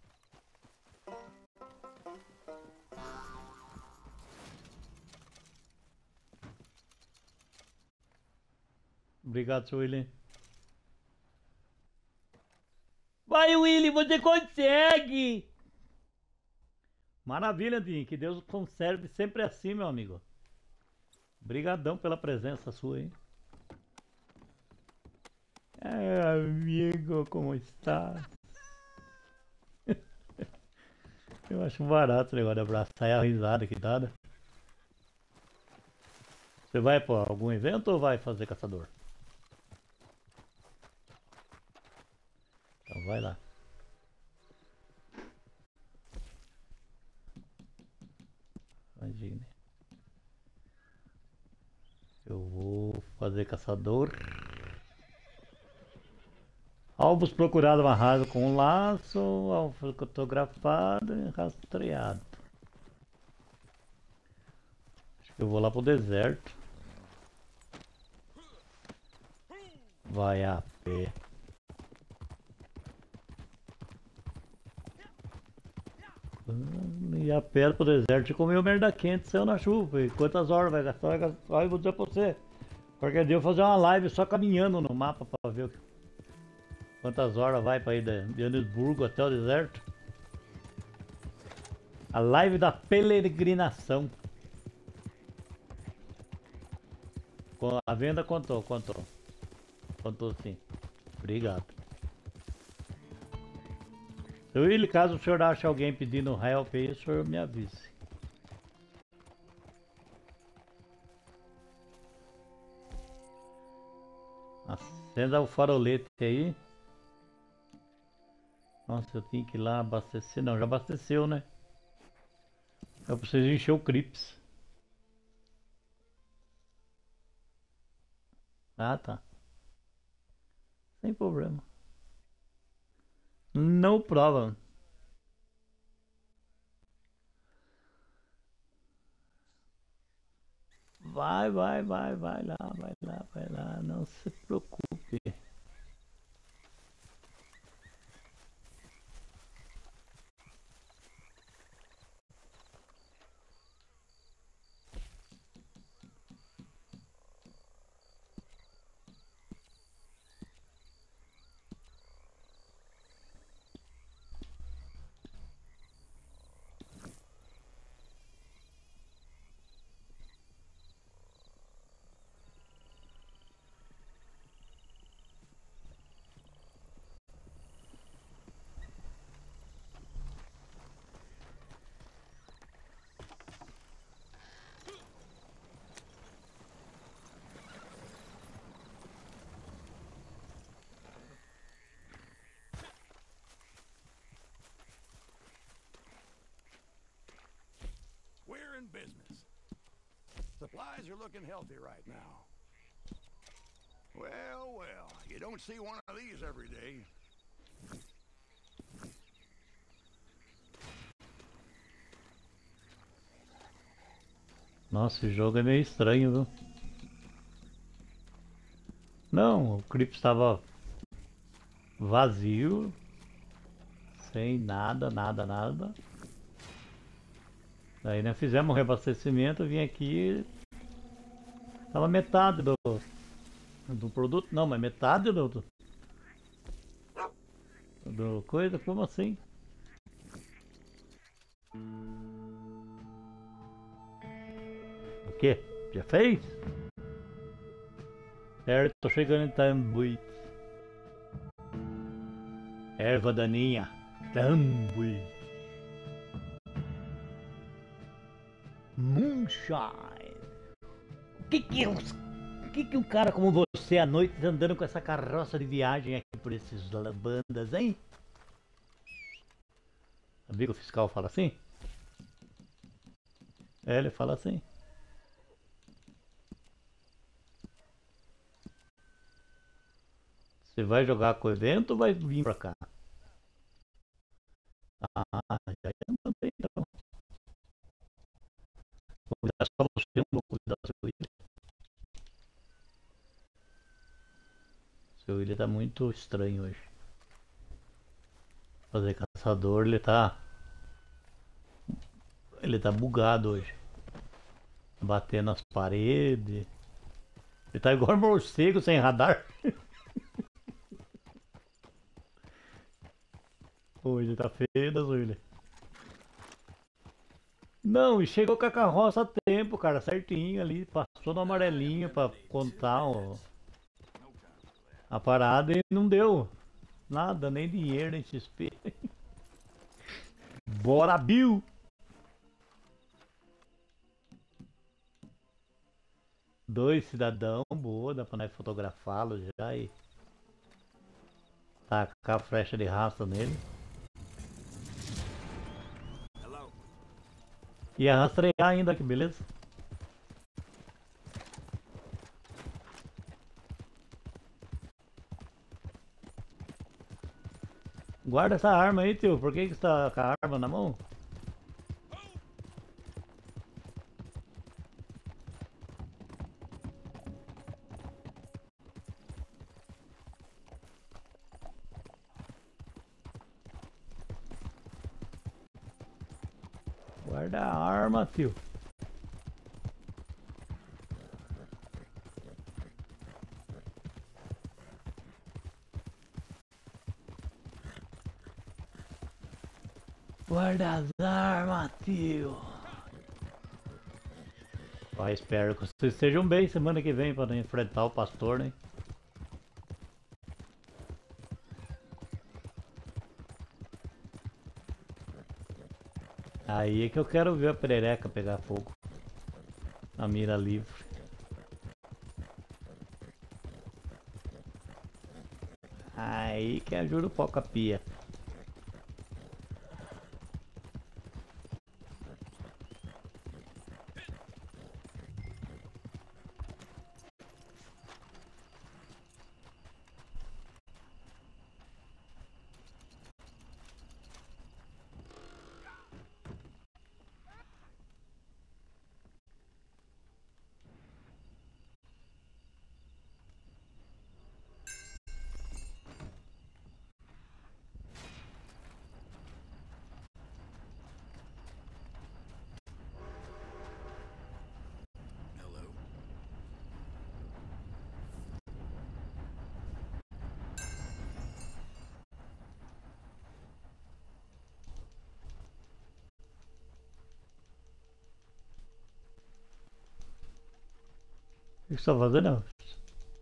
Obrigado, seu William. Vai, William, você consegue! Maravilha, Andinho. Que Deus conserve sempre assim, meu amigo. Obrigadão pela presença sua aí. É, amigo, como está? Eu acho barato o negócio de abraçar e a risada que dá, né? Você vai pra algum evento ou vai fazer caçador? Então vai lá. Imagine. Eu vou fazer caçador. Alvos procurados amarrado com um laço, alvo fotografado e rastreado. Acho que eu vou lá pro deserto. Vai a pé. E a pé pro deserto e comer merda quente, saiu na chuva. E quantas horas vai gastar? Vai gastar. Aí eu vou dizer pra você. Qualquer dia eu vou fazer uma live só caminhando no mapa pra ver quantas horas vai pra ir de Joanesburgo até o deserto. A live da peregrinação. A venda contou, contou. Contou sim. Obrigado. Eu, Willi, caso o senhor ache alguém pedindo help aí, o senhor me avise. Acenda o farolete aí. Nossa, eu tinha que ir lá abastecer. Não, já abasteceu, né? Eu preciso encher o Crips. Ah, tá. Sem problema. No problem. Vai, vai, vai, vai lá, vai lá, vai lá. Não se preocupe. We're in business. Supplies are looking healthy right now. Well, well, you don't see one of these every day. Nossa, esse jogo é meio estranho, viu? Não, o Crips estava vazio. Sem nada, nada, nada. Daí nós fizemos um reabastecimento, eu vim aqui. Tava metade do, do produto, não, mas metade do, do, do coisa, como assim? O que? Já fez? Certo, tô chegando em Tambuí. Erva daninha. Tambui. Moonshine. O que que eu... O que que um cara como você à noite tá andando com essa carroça de viagem aqui por esses bandas, hein? Sabia que o fiscal fala assim? É, ele fala assim. Você vai jogar com o evento ou vai vir pra cá? Ah, já ia mandar então. Vou cuidar só você, não vou cuidar do seu William. Seu William tá muito estranho hoje. Fazer caçador, ele tá... Ele tá bugado hoje. Batendo nas paredes. Ele tá igual um morcego sem radar. Hoje tá feio das William. Não, e chegou com a carroça a tempo, cara, certinho ali. Passou no amarelinho pra contar ó, a parada e não deu nada, nem dinheiro, nem X P. Bora, Bill! Dois cidadão, boa, dá pra nós fotografá-lo já e tacar a flecha de rastro nele. E a rastrear ainda, que beleza? Guarda essa arma aí, tio. Por que que você tá com a arma na mão? Guarda a arma, tio. Guarda as armas, tio. Pai, espero que vocês estejam bem semana que vem para enfrentar o pastor, né? Aí é que eu quero ver a perereca pegar fogo. A mira livre. Aí que ajuda o pau com a pia. O que você tá fazendo? O que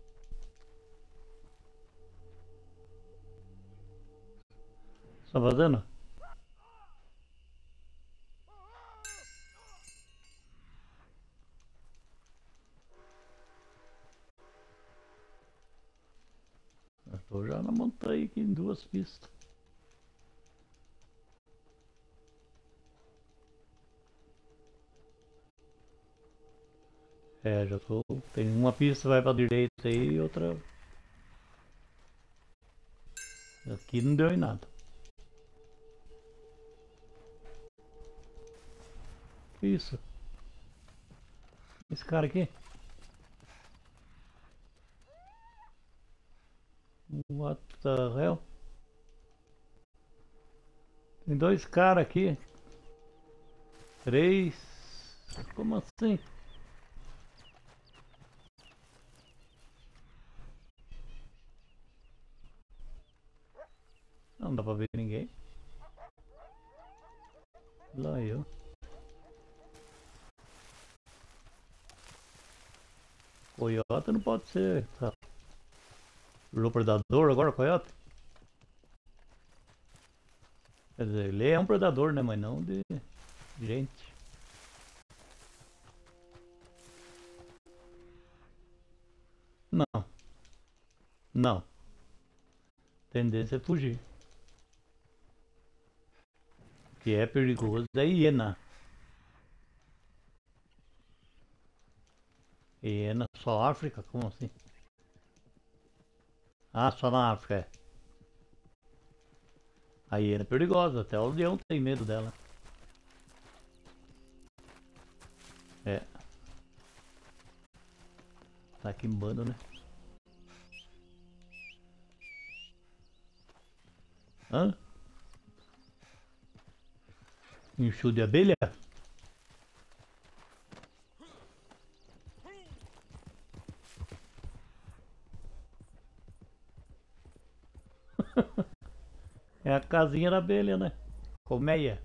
você tá fazendo? Eu tô já na montanha aqui em duas pistas. É, já tô. Tem uma pista que vai pra direita aí e outra. Aqui não deu em nada. Que isso? Esse cara aqui? What the hell? Tem dois caras aqui. Três. Como assim? Não dá pra ver ninguém. Lá eu. Coyote não pode ser. Tá. Virou predador agora, coiote? Quer dizer, ele é um predador, né? Mas não de gente. Não, não. Tendência é fugir. O que é perigoso é hiena. Hiena, só África? Como assim? Ah, só na África, é. A hiena é perigosa, até o leão tem medo dela. É. Tá aqui em bando, né? Hã? Enxu de abelha? É a casinha da abelha, né? Colmeia.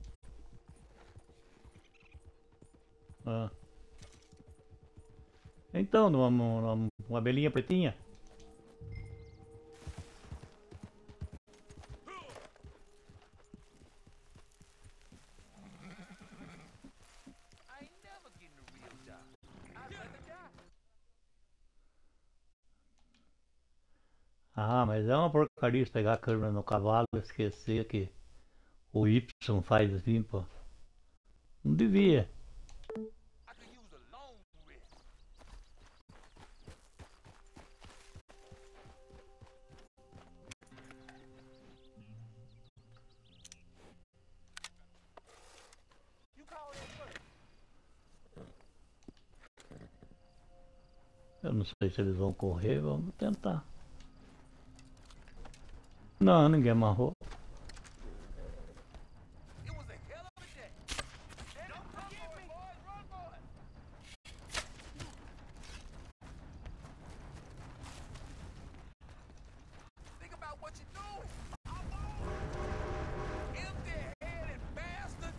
Ah. Então, numa, numa, uma abelhinha pretinha. I ain't never getting a real job. I'd rather die. Ah, mas é uma porcaria pegar a câmera no cavalo e esquecer que o Y faz assim, pô. Não devia. I could use a long rest. You call that first. Eu não sei se eles vão correr, vamos tentar. Não, ninguém amarrou. It was a hell of a day. Don't forget me, boys. Run, boys. Think about what you're doing. I'm on. Empty-headed bastard.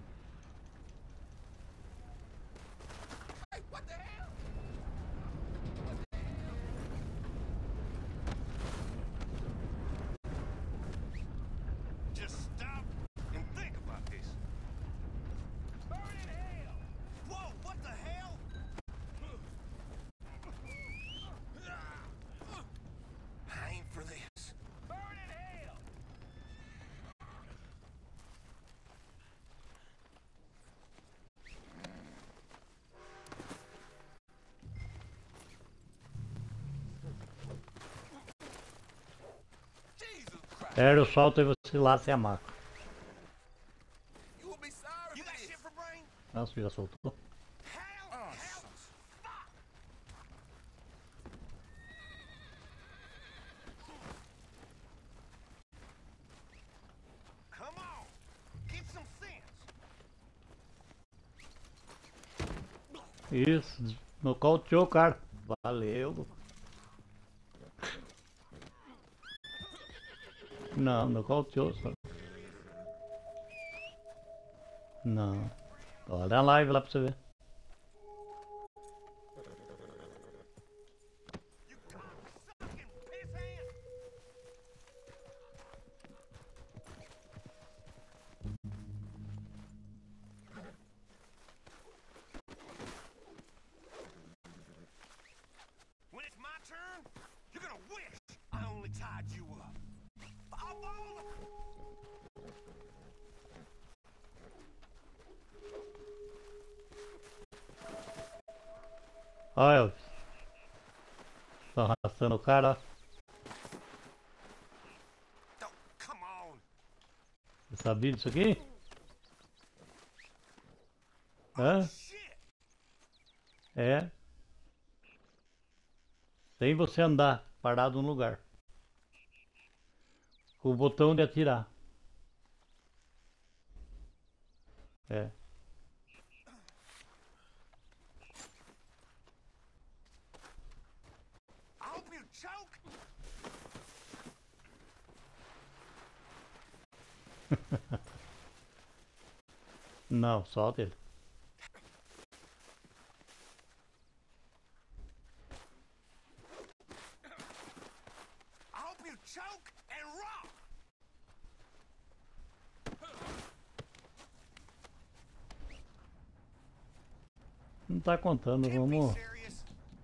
Hey, what the hell? What the hell? Just stop and think about this. Burn in hell. Whoa, what the hell? I ain't for this. Burn in hell. Jesus Christ. Era o salto e você lá se amarra. You will be sorry You for got this. shit for brain? Nossa, já soltou. Hell, Oh, hell. fuck. Come on, get some sense. Isso, nocauteou o cara. Valeu. Não, nocauteou só. Não. Olha a live lá pra você ver. You cocksucking pissant. When it's my turn, you're gonna wish I only tied you up. Of all the... Olha, Elvis. Tô arrastando o cara, ó. Oh, come on. Você sabia disso aqui? Hã? Shit. É. Sem você andar parado no lugar. Com o botão de atirar. É. I hope you choke. Não, solta ele. I hope you choke and rot. Não tá contando, Can't be vamos. serious.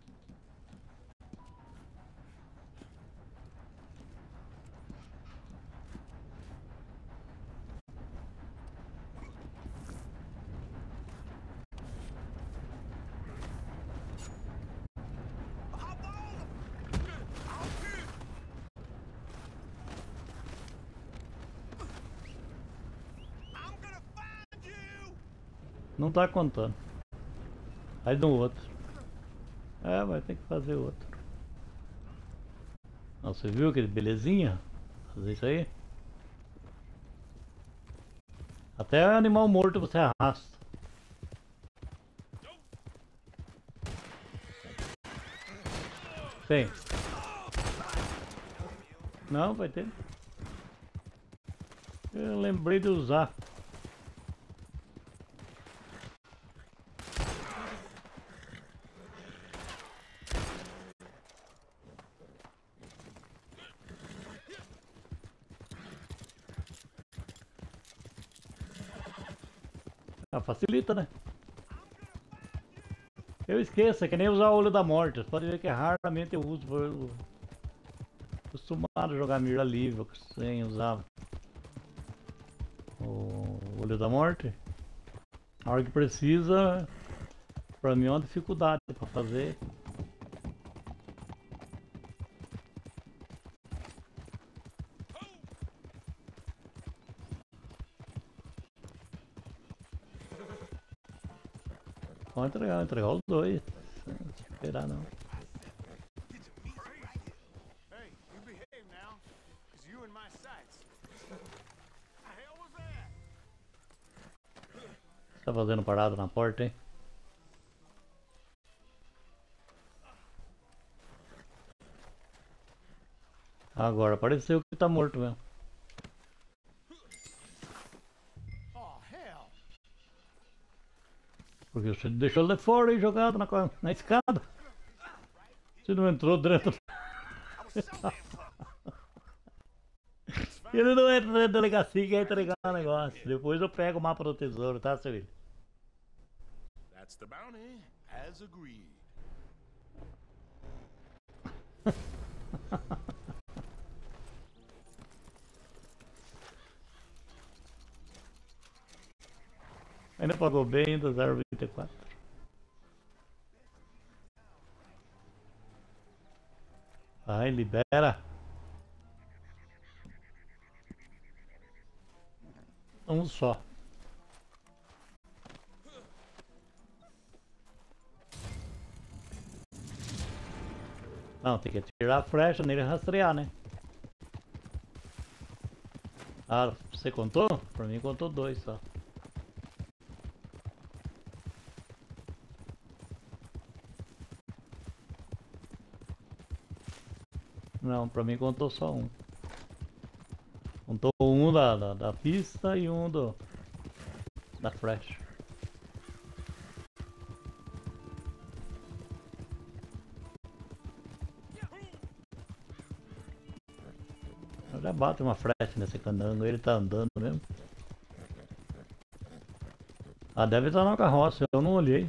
Hop on. I'll shoot. I'm gonna find you. Não tá contando. Aí no outro. É, vai ter que fazer outro. Não, você viu que belezinha? Fazer isso aí? Até animal morto você arrasta. Tem. Não, vai ter. Eu lembrei de usar. Ah, facilita, né? Eu esqueço, é que nem usar o olho da morte. Você pode ver que raramente eu uso. Eu acostumado a jogar mira livre sem usar o olho da morte. A hora que precisa, pra mim é uma dificuldade pra fazer. Pode entregar, entregar os dois. Não esperar não. Hey, you behave now, cause you in my sights. The hell was that? Tá fazendo parada na porta, hein? Agora apareceu que tá morto mesmo. Oh hell! Porque você deixou ele fora e jogado na, na escada. Você não entrou dentro. I was so damn close. Ele não entra na delegacia e quer entregar o negócio. Depois eu pego o mapa do tesouro, tá, seu filho? That's the bounty, as agreed. Ainda pagou bem do zero vinte e quatro. Vai, libera. Um só. Não, tem que atirar a flecha nele e rastrear, né? Ah, você contou? Pra mim contou dois só. Não, pra mim contou só um. Contou um da, da, da pista e um do da flecha. Eu já bato uma flecha nesse candango, ele tá andando mesmo. Ah, deve estar na carroça, eu não olhei.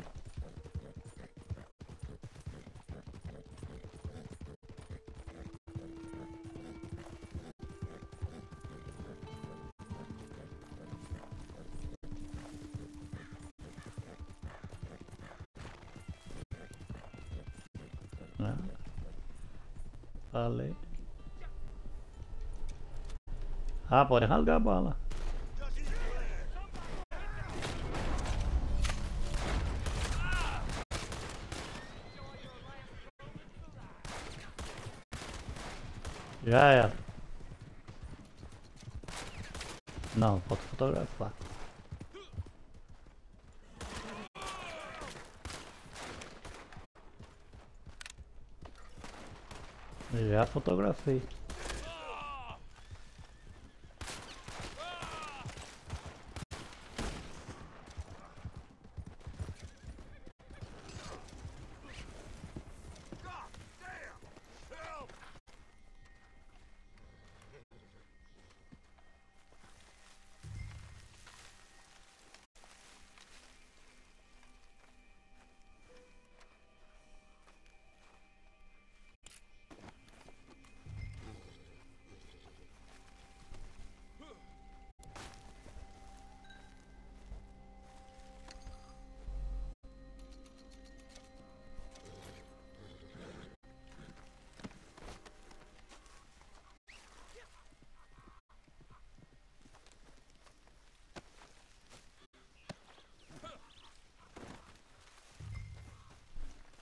Ah, falei. Ah, pode rasgar a bala. Já era. Não, falta fotografar. Já fotografei.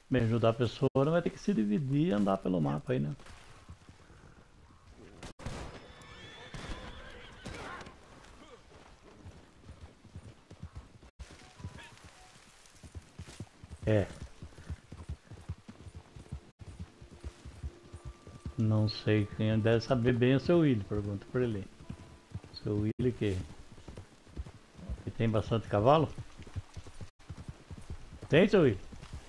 Bem, ajudar a pessoa não vai ter que se dividir e andar pelo mapa aí, né? É. Não sei, quem deve saber bem é o seu Willy, pergunta por ele. Seu Willy que... que tem bastante cavalo? Tem, seu Willy?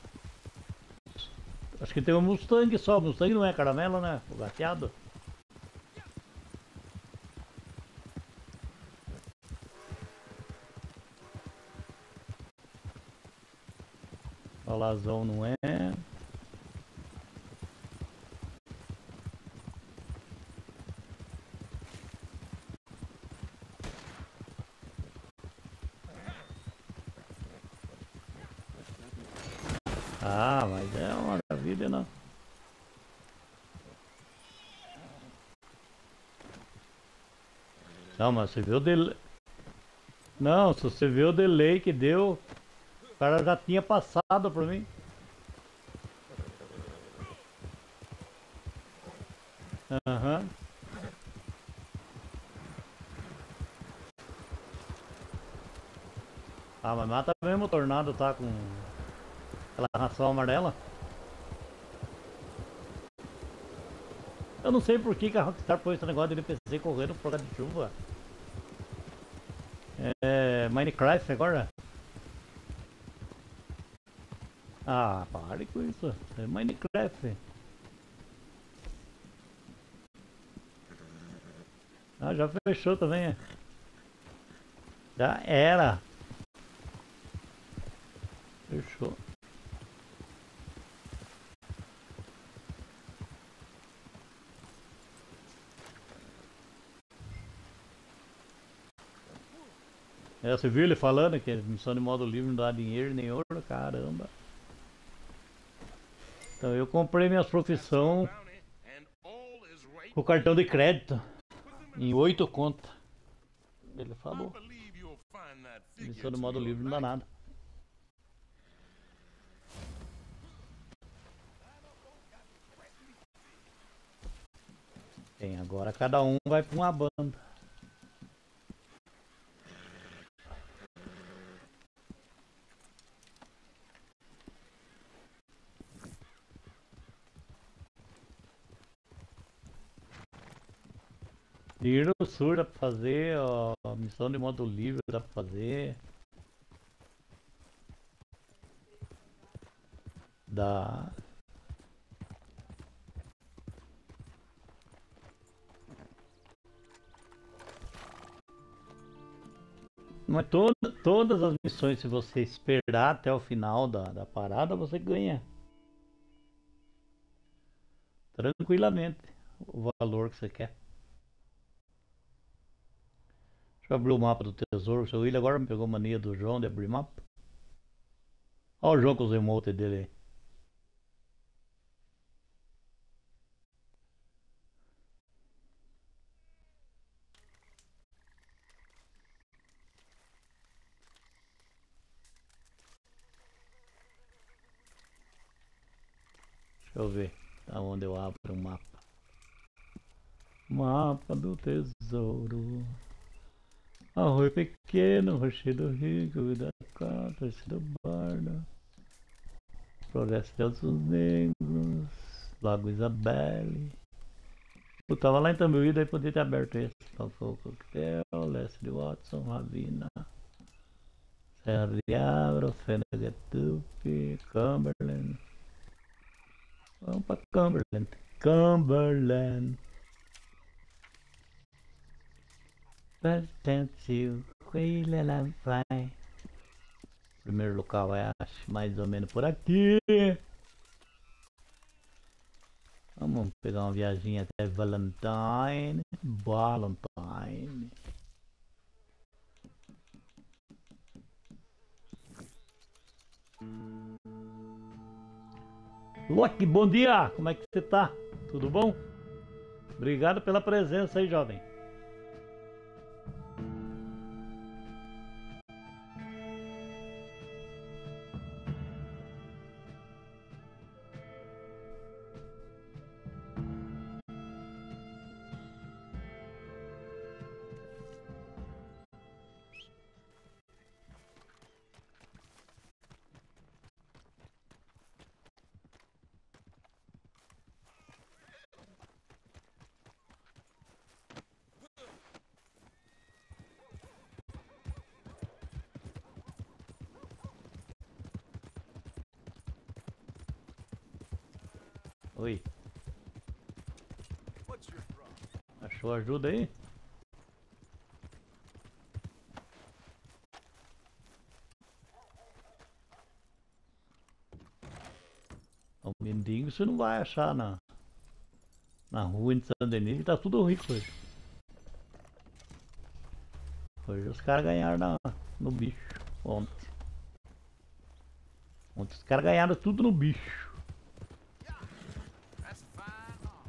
Acho que tem um Mustang só, Mustang não é caramelo, né? O gateado. O Lazão não é. Ah, mas é uma maravilha, não. Não, mas você viu o delay. Não, se você viu o delay que deu, o cara já tinha passado por mim. Aham. Uhum. Ah, mas mata mesmo o Tornado, tá com aquela ração amarela. Eu não sei por que, que a Rockstar pôs esse negócio de N P C correndo por causa de chuva. É Minecraft agora? Ah, pare com isso. É Minecraft. Ah, já fechou também. É. Já era. Fechou. É, você viu ele falando que missão de modo livre não dá dinheiro nem ouro? Caramba. Então eu comprei minhas profissões com cartão de crédito em oito contas. Ele falou. Missão de modo livre não dá nada. Bem, agora cada um vai para uma banda. Tiro Sur dá pra fazer, ó, missão de modo livre dá pra fazer. Dá. Mas toda, todas as missões, se você esperar até o final da, da parada, você ganha. Tranquilamente o valor que você quer. Deixa eu abrir o mapa do tesouro. O seu William agora me pegou mania do João de abrir mapa. Olha o João com os emotes dele aí. Deixa eu ver aonde eu abro o mapa. Mapa do tesouro. Arroio pequeno, rochedo rico, vida cá, torcida barda. Floresta de Altos Negros, Lago Isabelle. Eu tava lá em Tambuí, daí podia ter aberto esse. Falcão Coquetel, Leste de Watson, Ravina, Serra de Abra, Fenegetupi, Cumberland. Vamos pra Cumberland. Cumberland. Pertence o lá vai. Primeiro local é acho mais ou menos por aqui. Vamos pegar uma viagem até Valentine. Valentine. Loki, bom dia! Como é que você tá? Tudo bom? Obrigado pela presença aí, jovem. Oi, What's your problem? achou ajuda aí? O mendigo você não vai achar na, na rua em San Denis, que tá tudo rico hoje. Hoje os caras ganharam na, no bicho, ontem. Ontem os caras ganharam tudo no bicho. That's fine. Huh?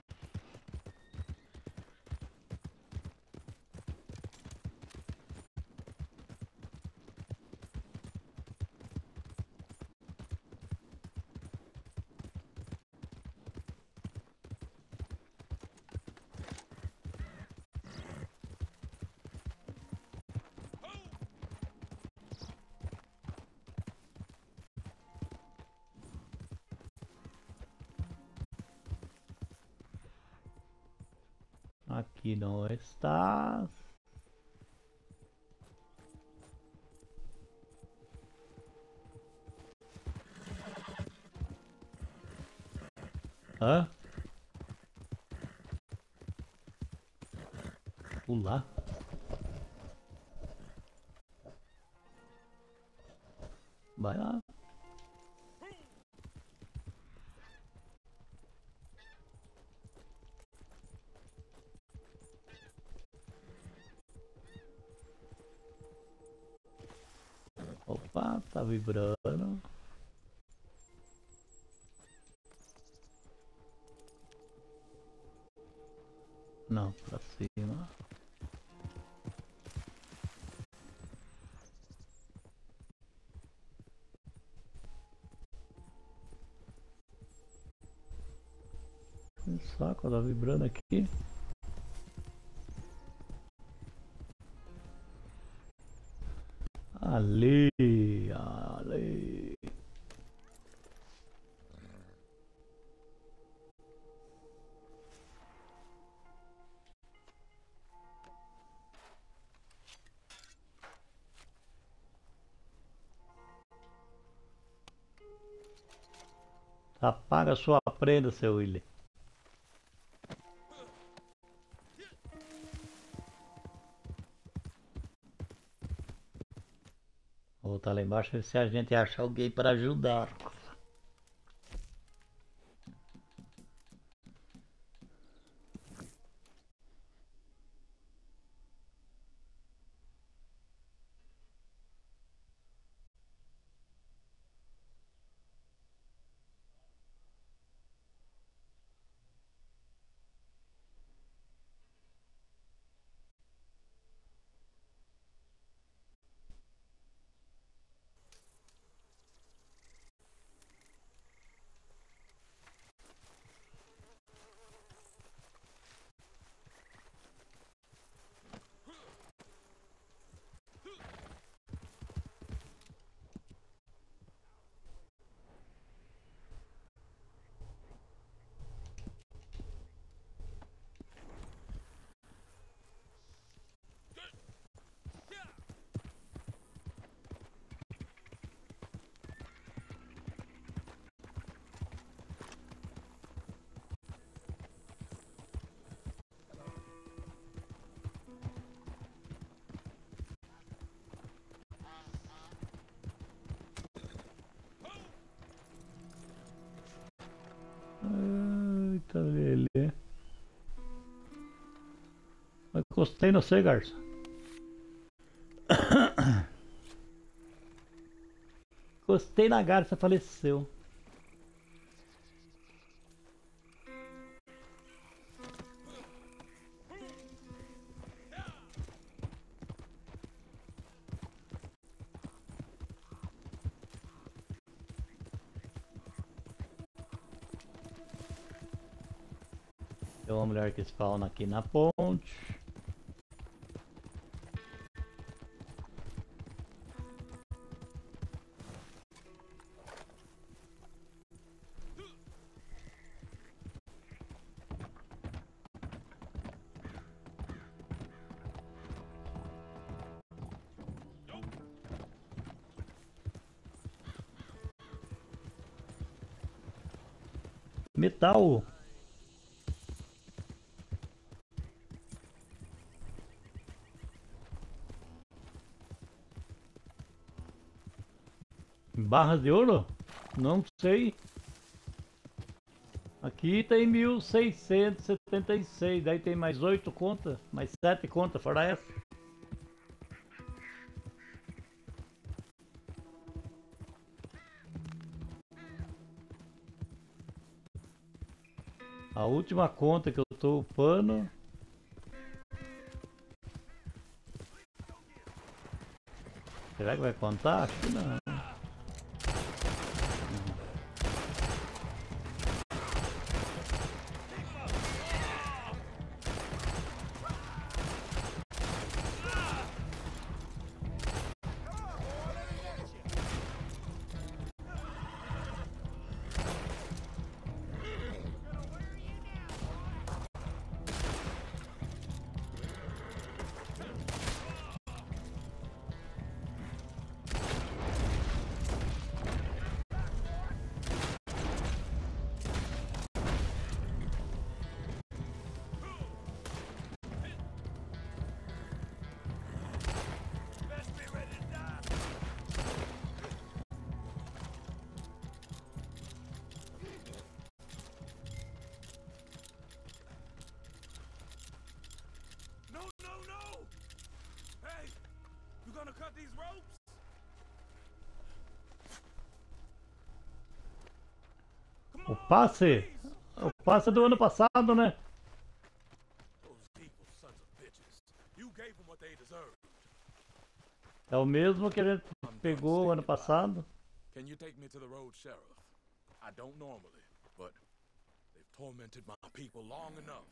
Aqui não está. Hã? Pular? Vai lá. Opa, tá vibrando. Não, pra cima. Que saco, tá vibrando aqui. Ali, ali. Apaga sua prenda, seu William. Vou voltar lá embaixo ver se a gente acha alguém para ajudar. Eita, Lelê. Eu encostei no você, garça. Encostei na garça, faleceu. Tem uma mulher que spawna aqui na ponte. Metal. Barras de ouro? Não sei. Aqui tem mil seiscentos e setenta e seis, daí tem mais oito contas, mais sete contas, fora essa. A última conta que eu tô upando. Será que vai contar? Acho que não. Cut these ropes? O passe, o passe do ano passado, né? É o mesmo que a gente pegou ano passado. Can you take me to the road, Sheriff? I don't normally, but they've tormented my people long enough.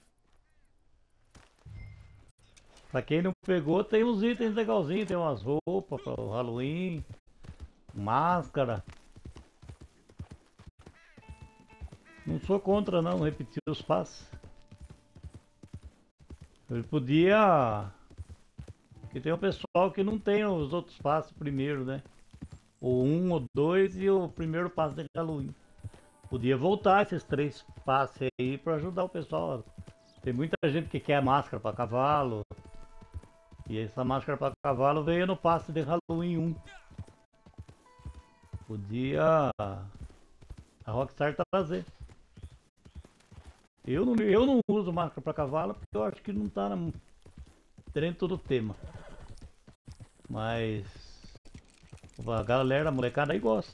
Pra quem não pegou, tem uns itens legalzinhos, tem umas roupas para o Halloween, máscara. Não sou contra não, repetir os passos. Ele podia... Porque tem um pessoal que não tem os outros passos primeiro, né? O um, o dois e o primeiro passo de Halloween. Podia voltar esses três passos aí para ajudar o pessoal. Tem muita gente que quer máscara para cavalo. E essa máscara para cavalo veio no passe de Halloween um. Podia a Rockstar trazer. Eu não, eu não uso máscara para cavalo porque eu acho que não tá na, dentro do tema. Mas a galera, a molecada aí gosta.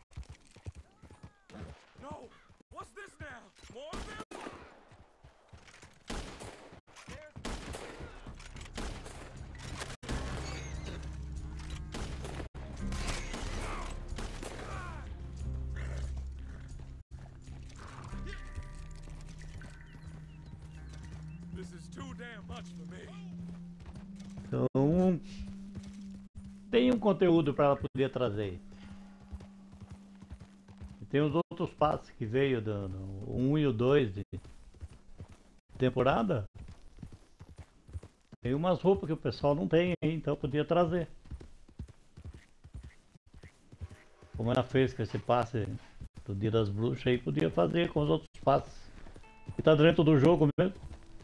No, what's this now? More of them? This is too damn much for me. Então tem um conteúdo para ela poder trazer. E tem os outros passos que veio do, do um e o dois de temporada. Tem umas roupas que o pessoal não tem aí, então podia trazer. Como ela fez com esse passe do Dia das Bruxas aí, podia fazer com os outros passes. Que tá dentro do jogo mesmo.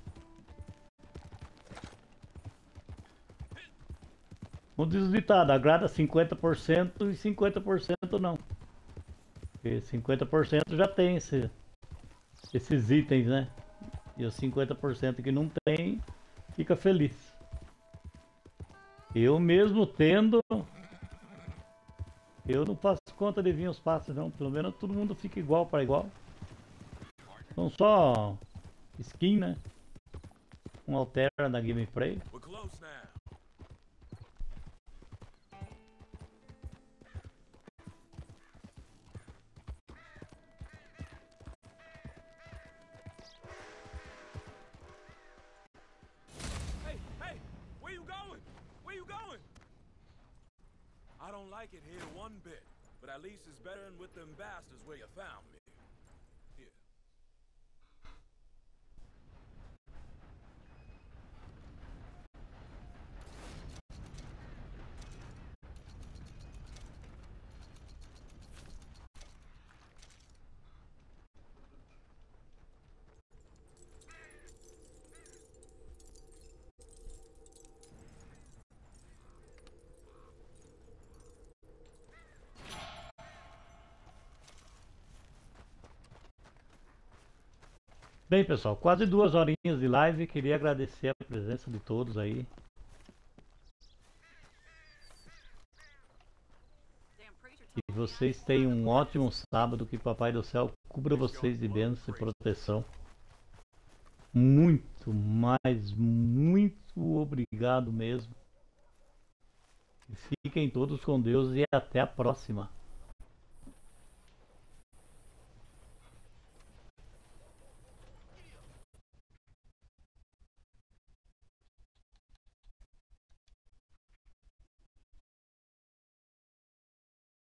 Um desditado, agrada cinquenta por cento e cinquenta por cento não. Porque cinquenta por cento já tem esse, esses itens, né? E os cinquenta por cento que não tem, fica feliz. Eu mesmo tendo, eu não faço conta de vir os passos não. Pelo menos todo mundo fica igual para igual. São só skin, né? Um altera na gameplay. We're close now. I don't like it here one bit, but at least it's better than with them bastards where you found me. Here. Bem, pessoal, quase duas horinhas de live. Queria agradecer a presença de todos aí. Que vocês tenham um ótimo sábado. Que Papai do Céu cubra vocês de bênção e proteção. Muito, mas muito obrigado mesmo. Fiquem todos com Deus e até a próxima.